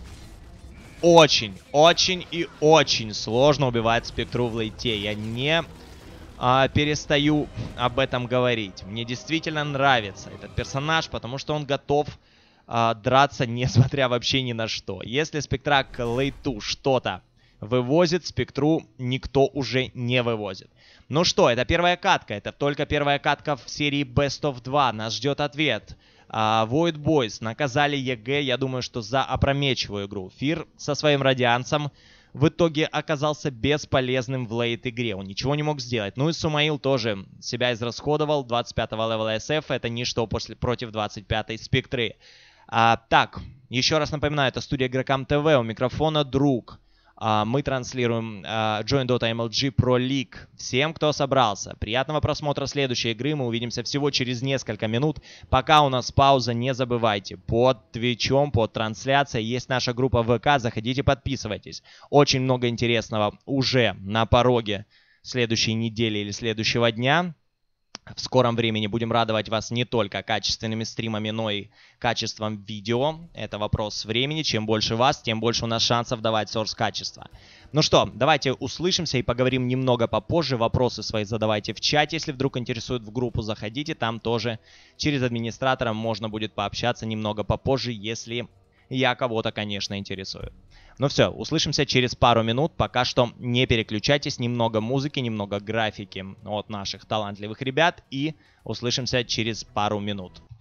Очень, очень и очень сложно убивать Спектру в лейте. Я не перестаю об этом говорить. Мне действительно нравится этот персонаж, потому что он готов драться, несмотря вообще ни на что. Если Спектра к лейту что-то вывозит, Спектру никто уже не вывозит. Ну что, это первая катка. Это только первая катка в серии Best of 2. Нас ждет ответ. Void Boys наказали ЕГЭ, я думаю, что за опрометчивую игру. Фир со своим радианцем в итоге оказался бесполезным в лейт игре. Он ничего не мог сделать. Ну и Сумаил тоже себя израсходовал. 25-го левела SF. Это ничто против 25-й Спектры. Так, еще раз напоминаю, это студия Игрокам ТВ. У микрофона Друг. Мы транслируем Join Dota MLG Pro League. Всем, кто собрался, приятного просмотра следующей игры. Мы увидимся всего через несколько минут. Пока у нас пауза, не забывайте, под Твичом, под трансляцией есть наша группа ВК. Заходите, подписывайтесь. Очень много интересного уже на пороге следующей недели или следующего дня. В скором времени будем радовать вас не только качественными стримами, но и качеством видео. Это вопрос времени. Чем больше вас, тем больше у нас шансов давать сорс качества. Ну что, давайте услышимся и поговорим немного попозже. Вопросы свои задавайте в чате, если вдруг интересует, в группу заходите. Там тоже через администратора можно будет пообщаться немного попозже, если я кого-то, конечно, интересую. Ну все, услышимся через пару минут. Пока что не переключайтесь. Немного музыки, немного графики от наших талантливых ребят. И услышимся через пару минут.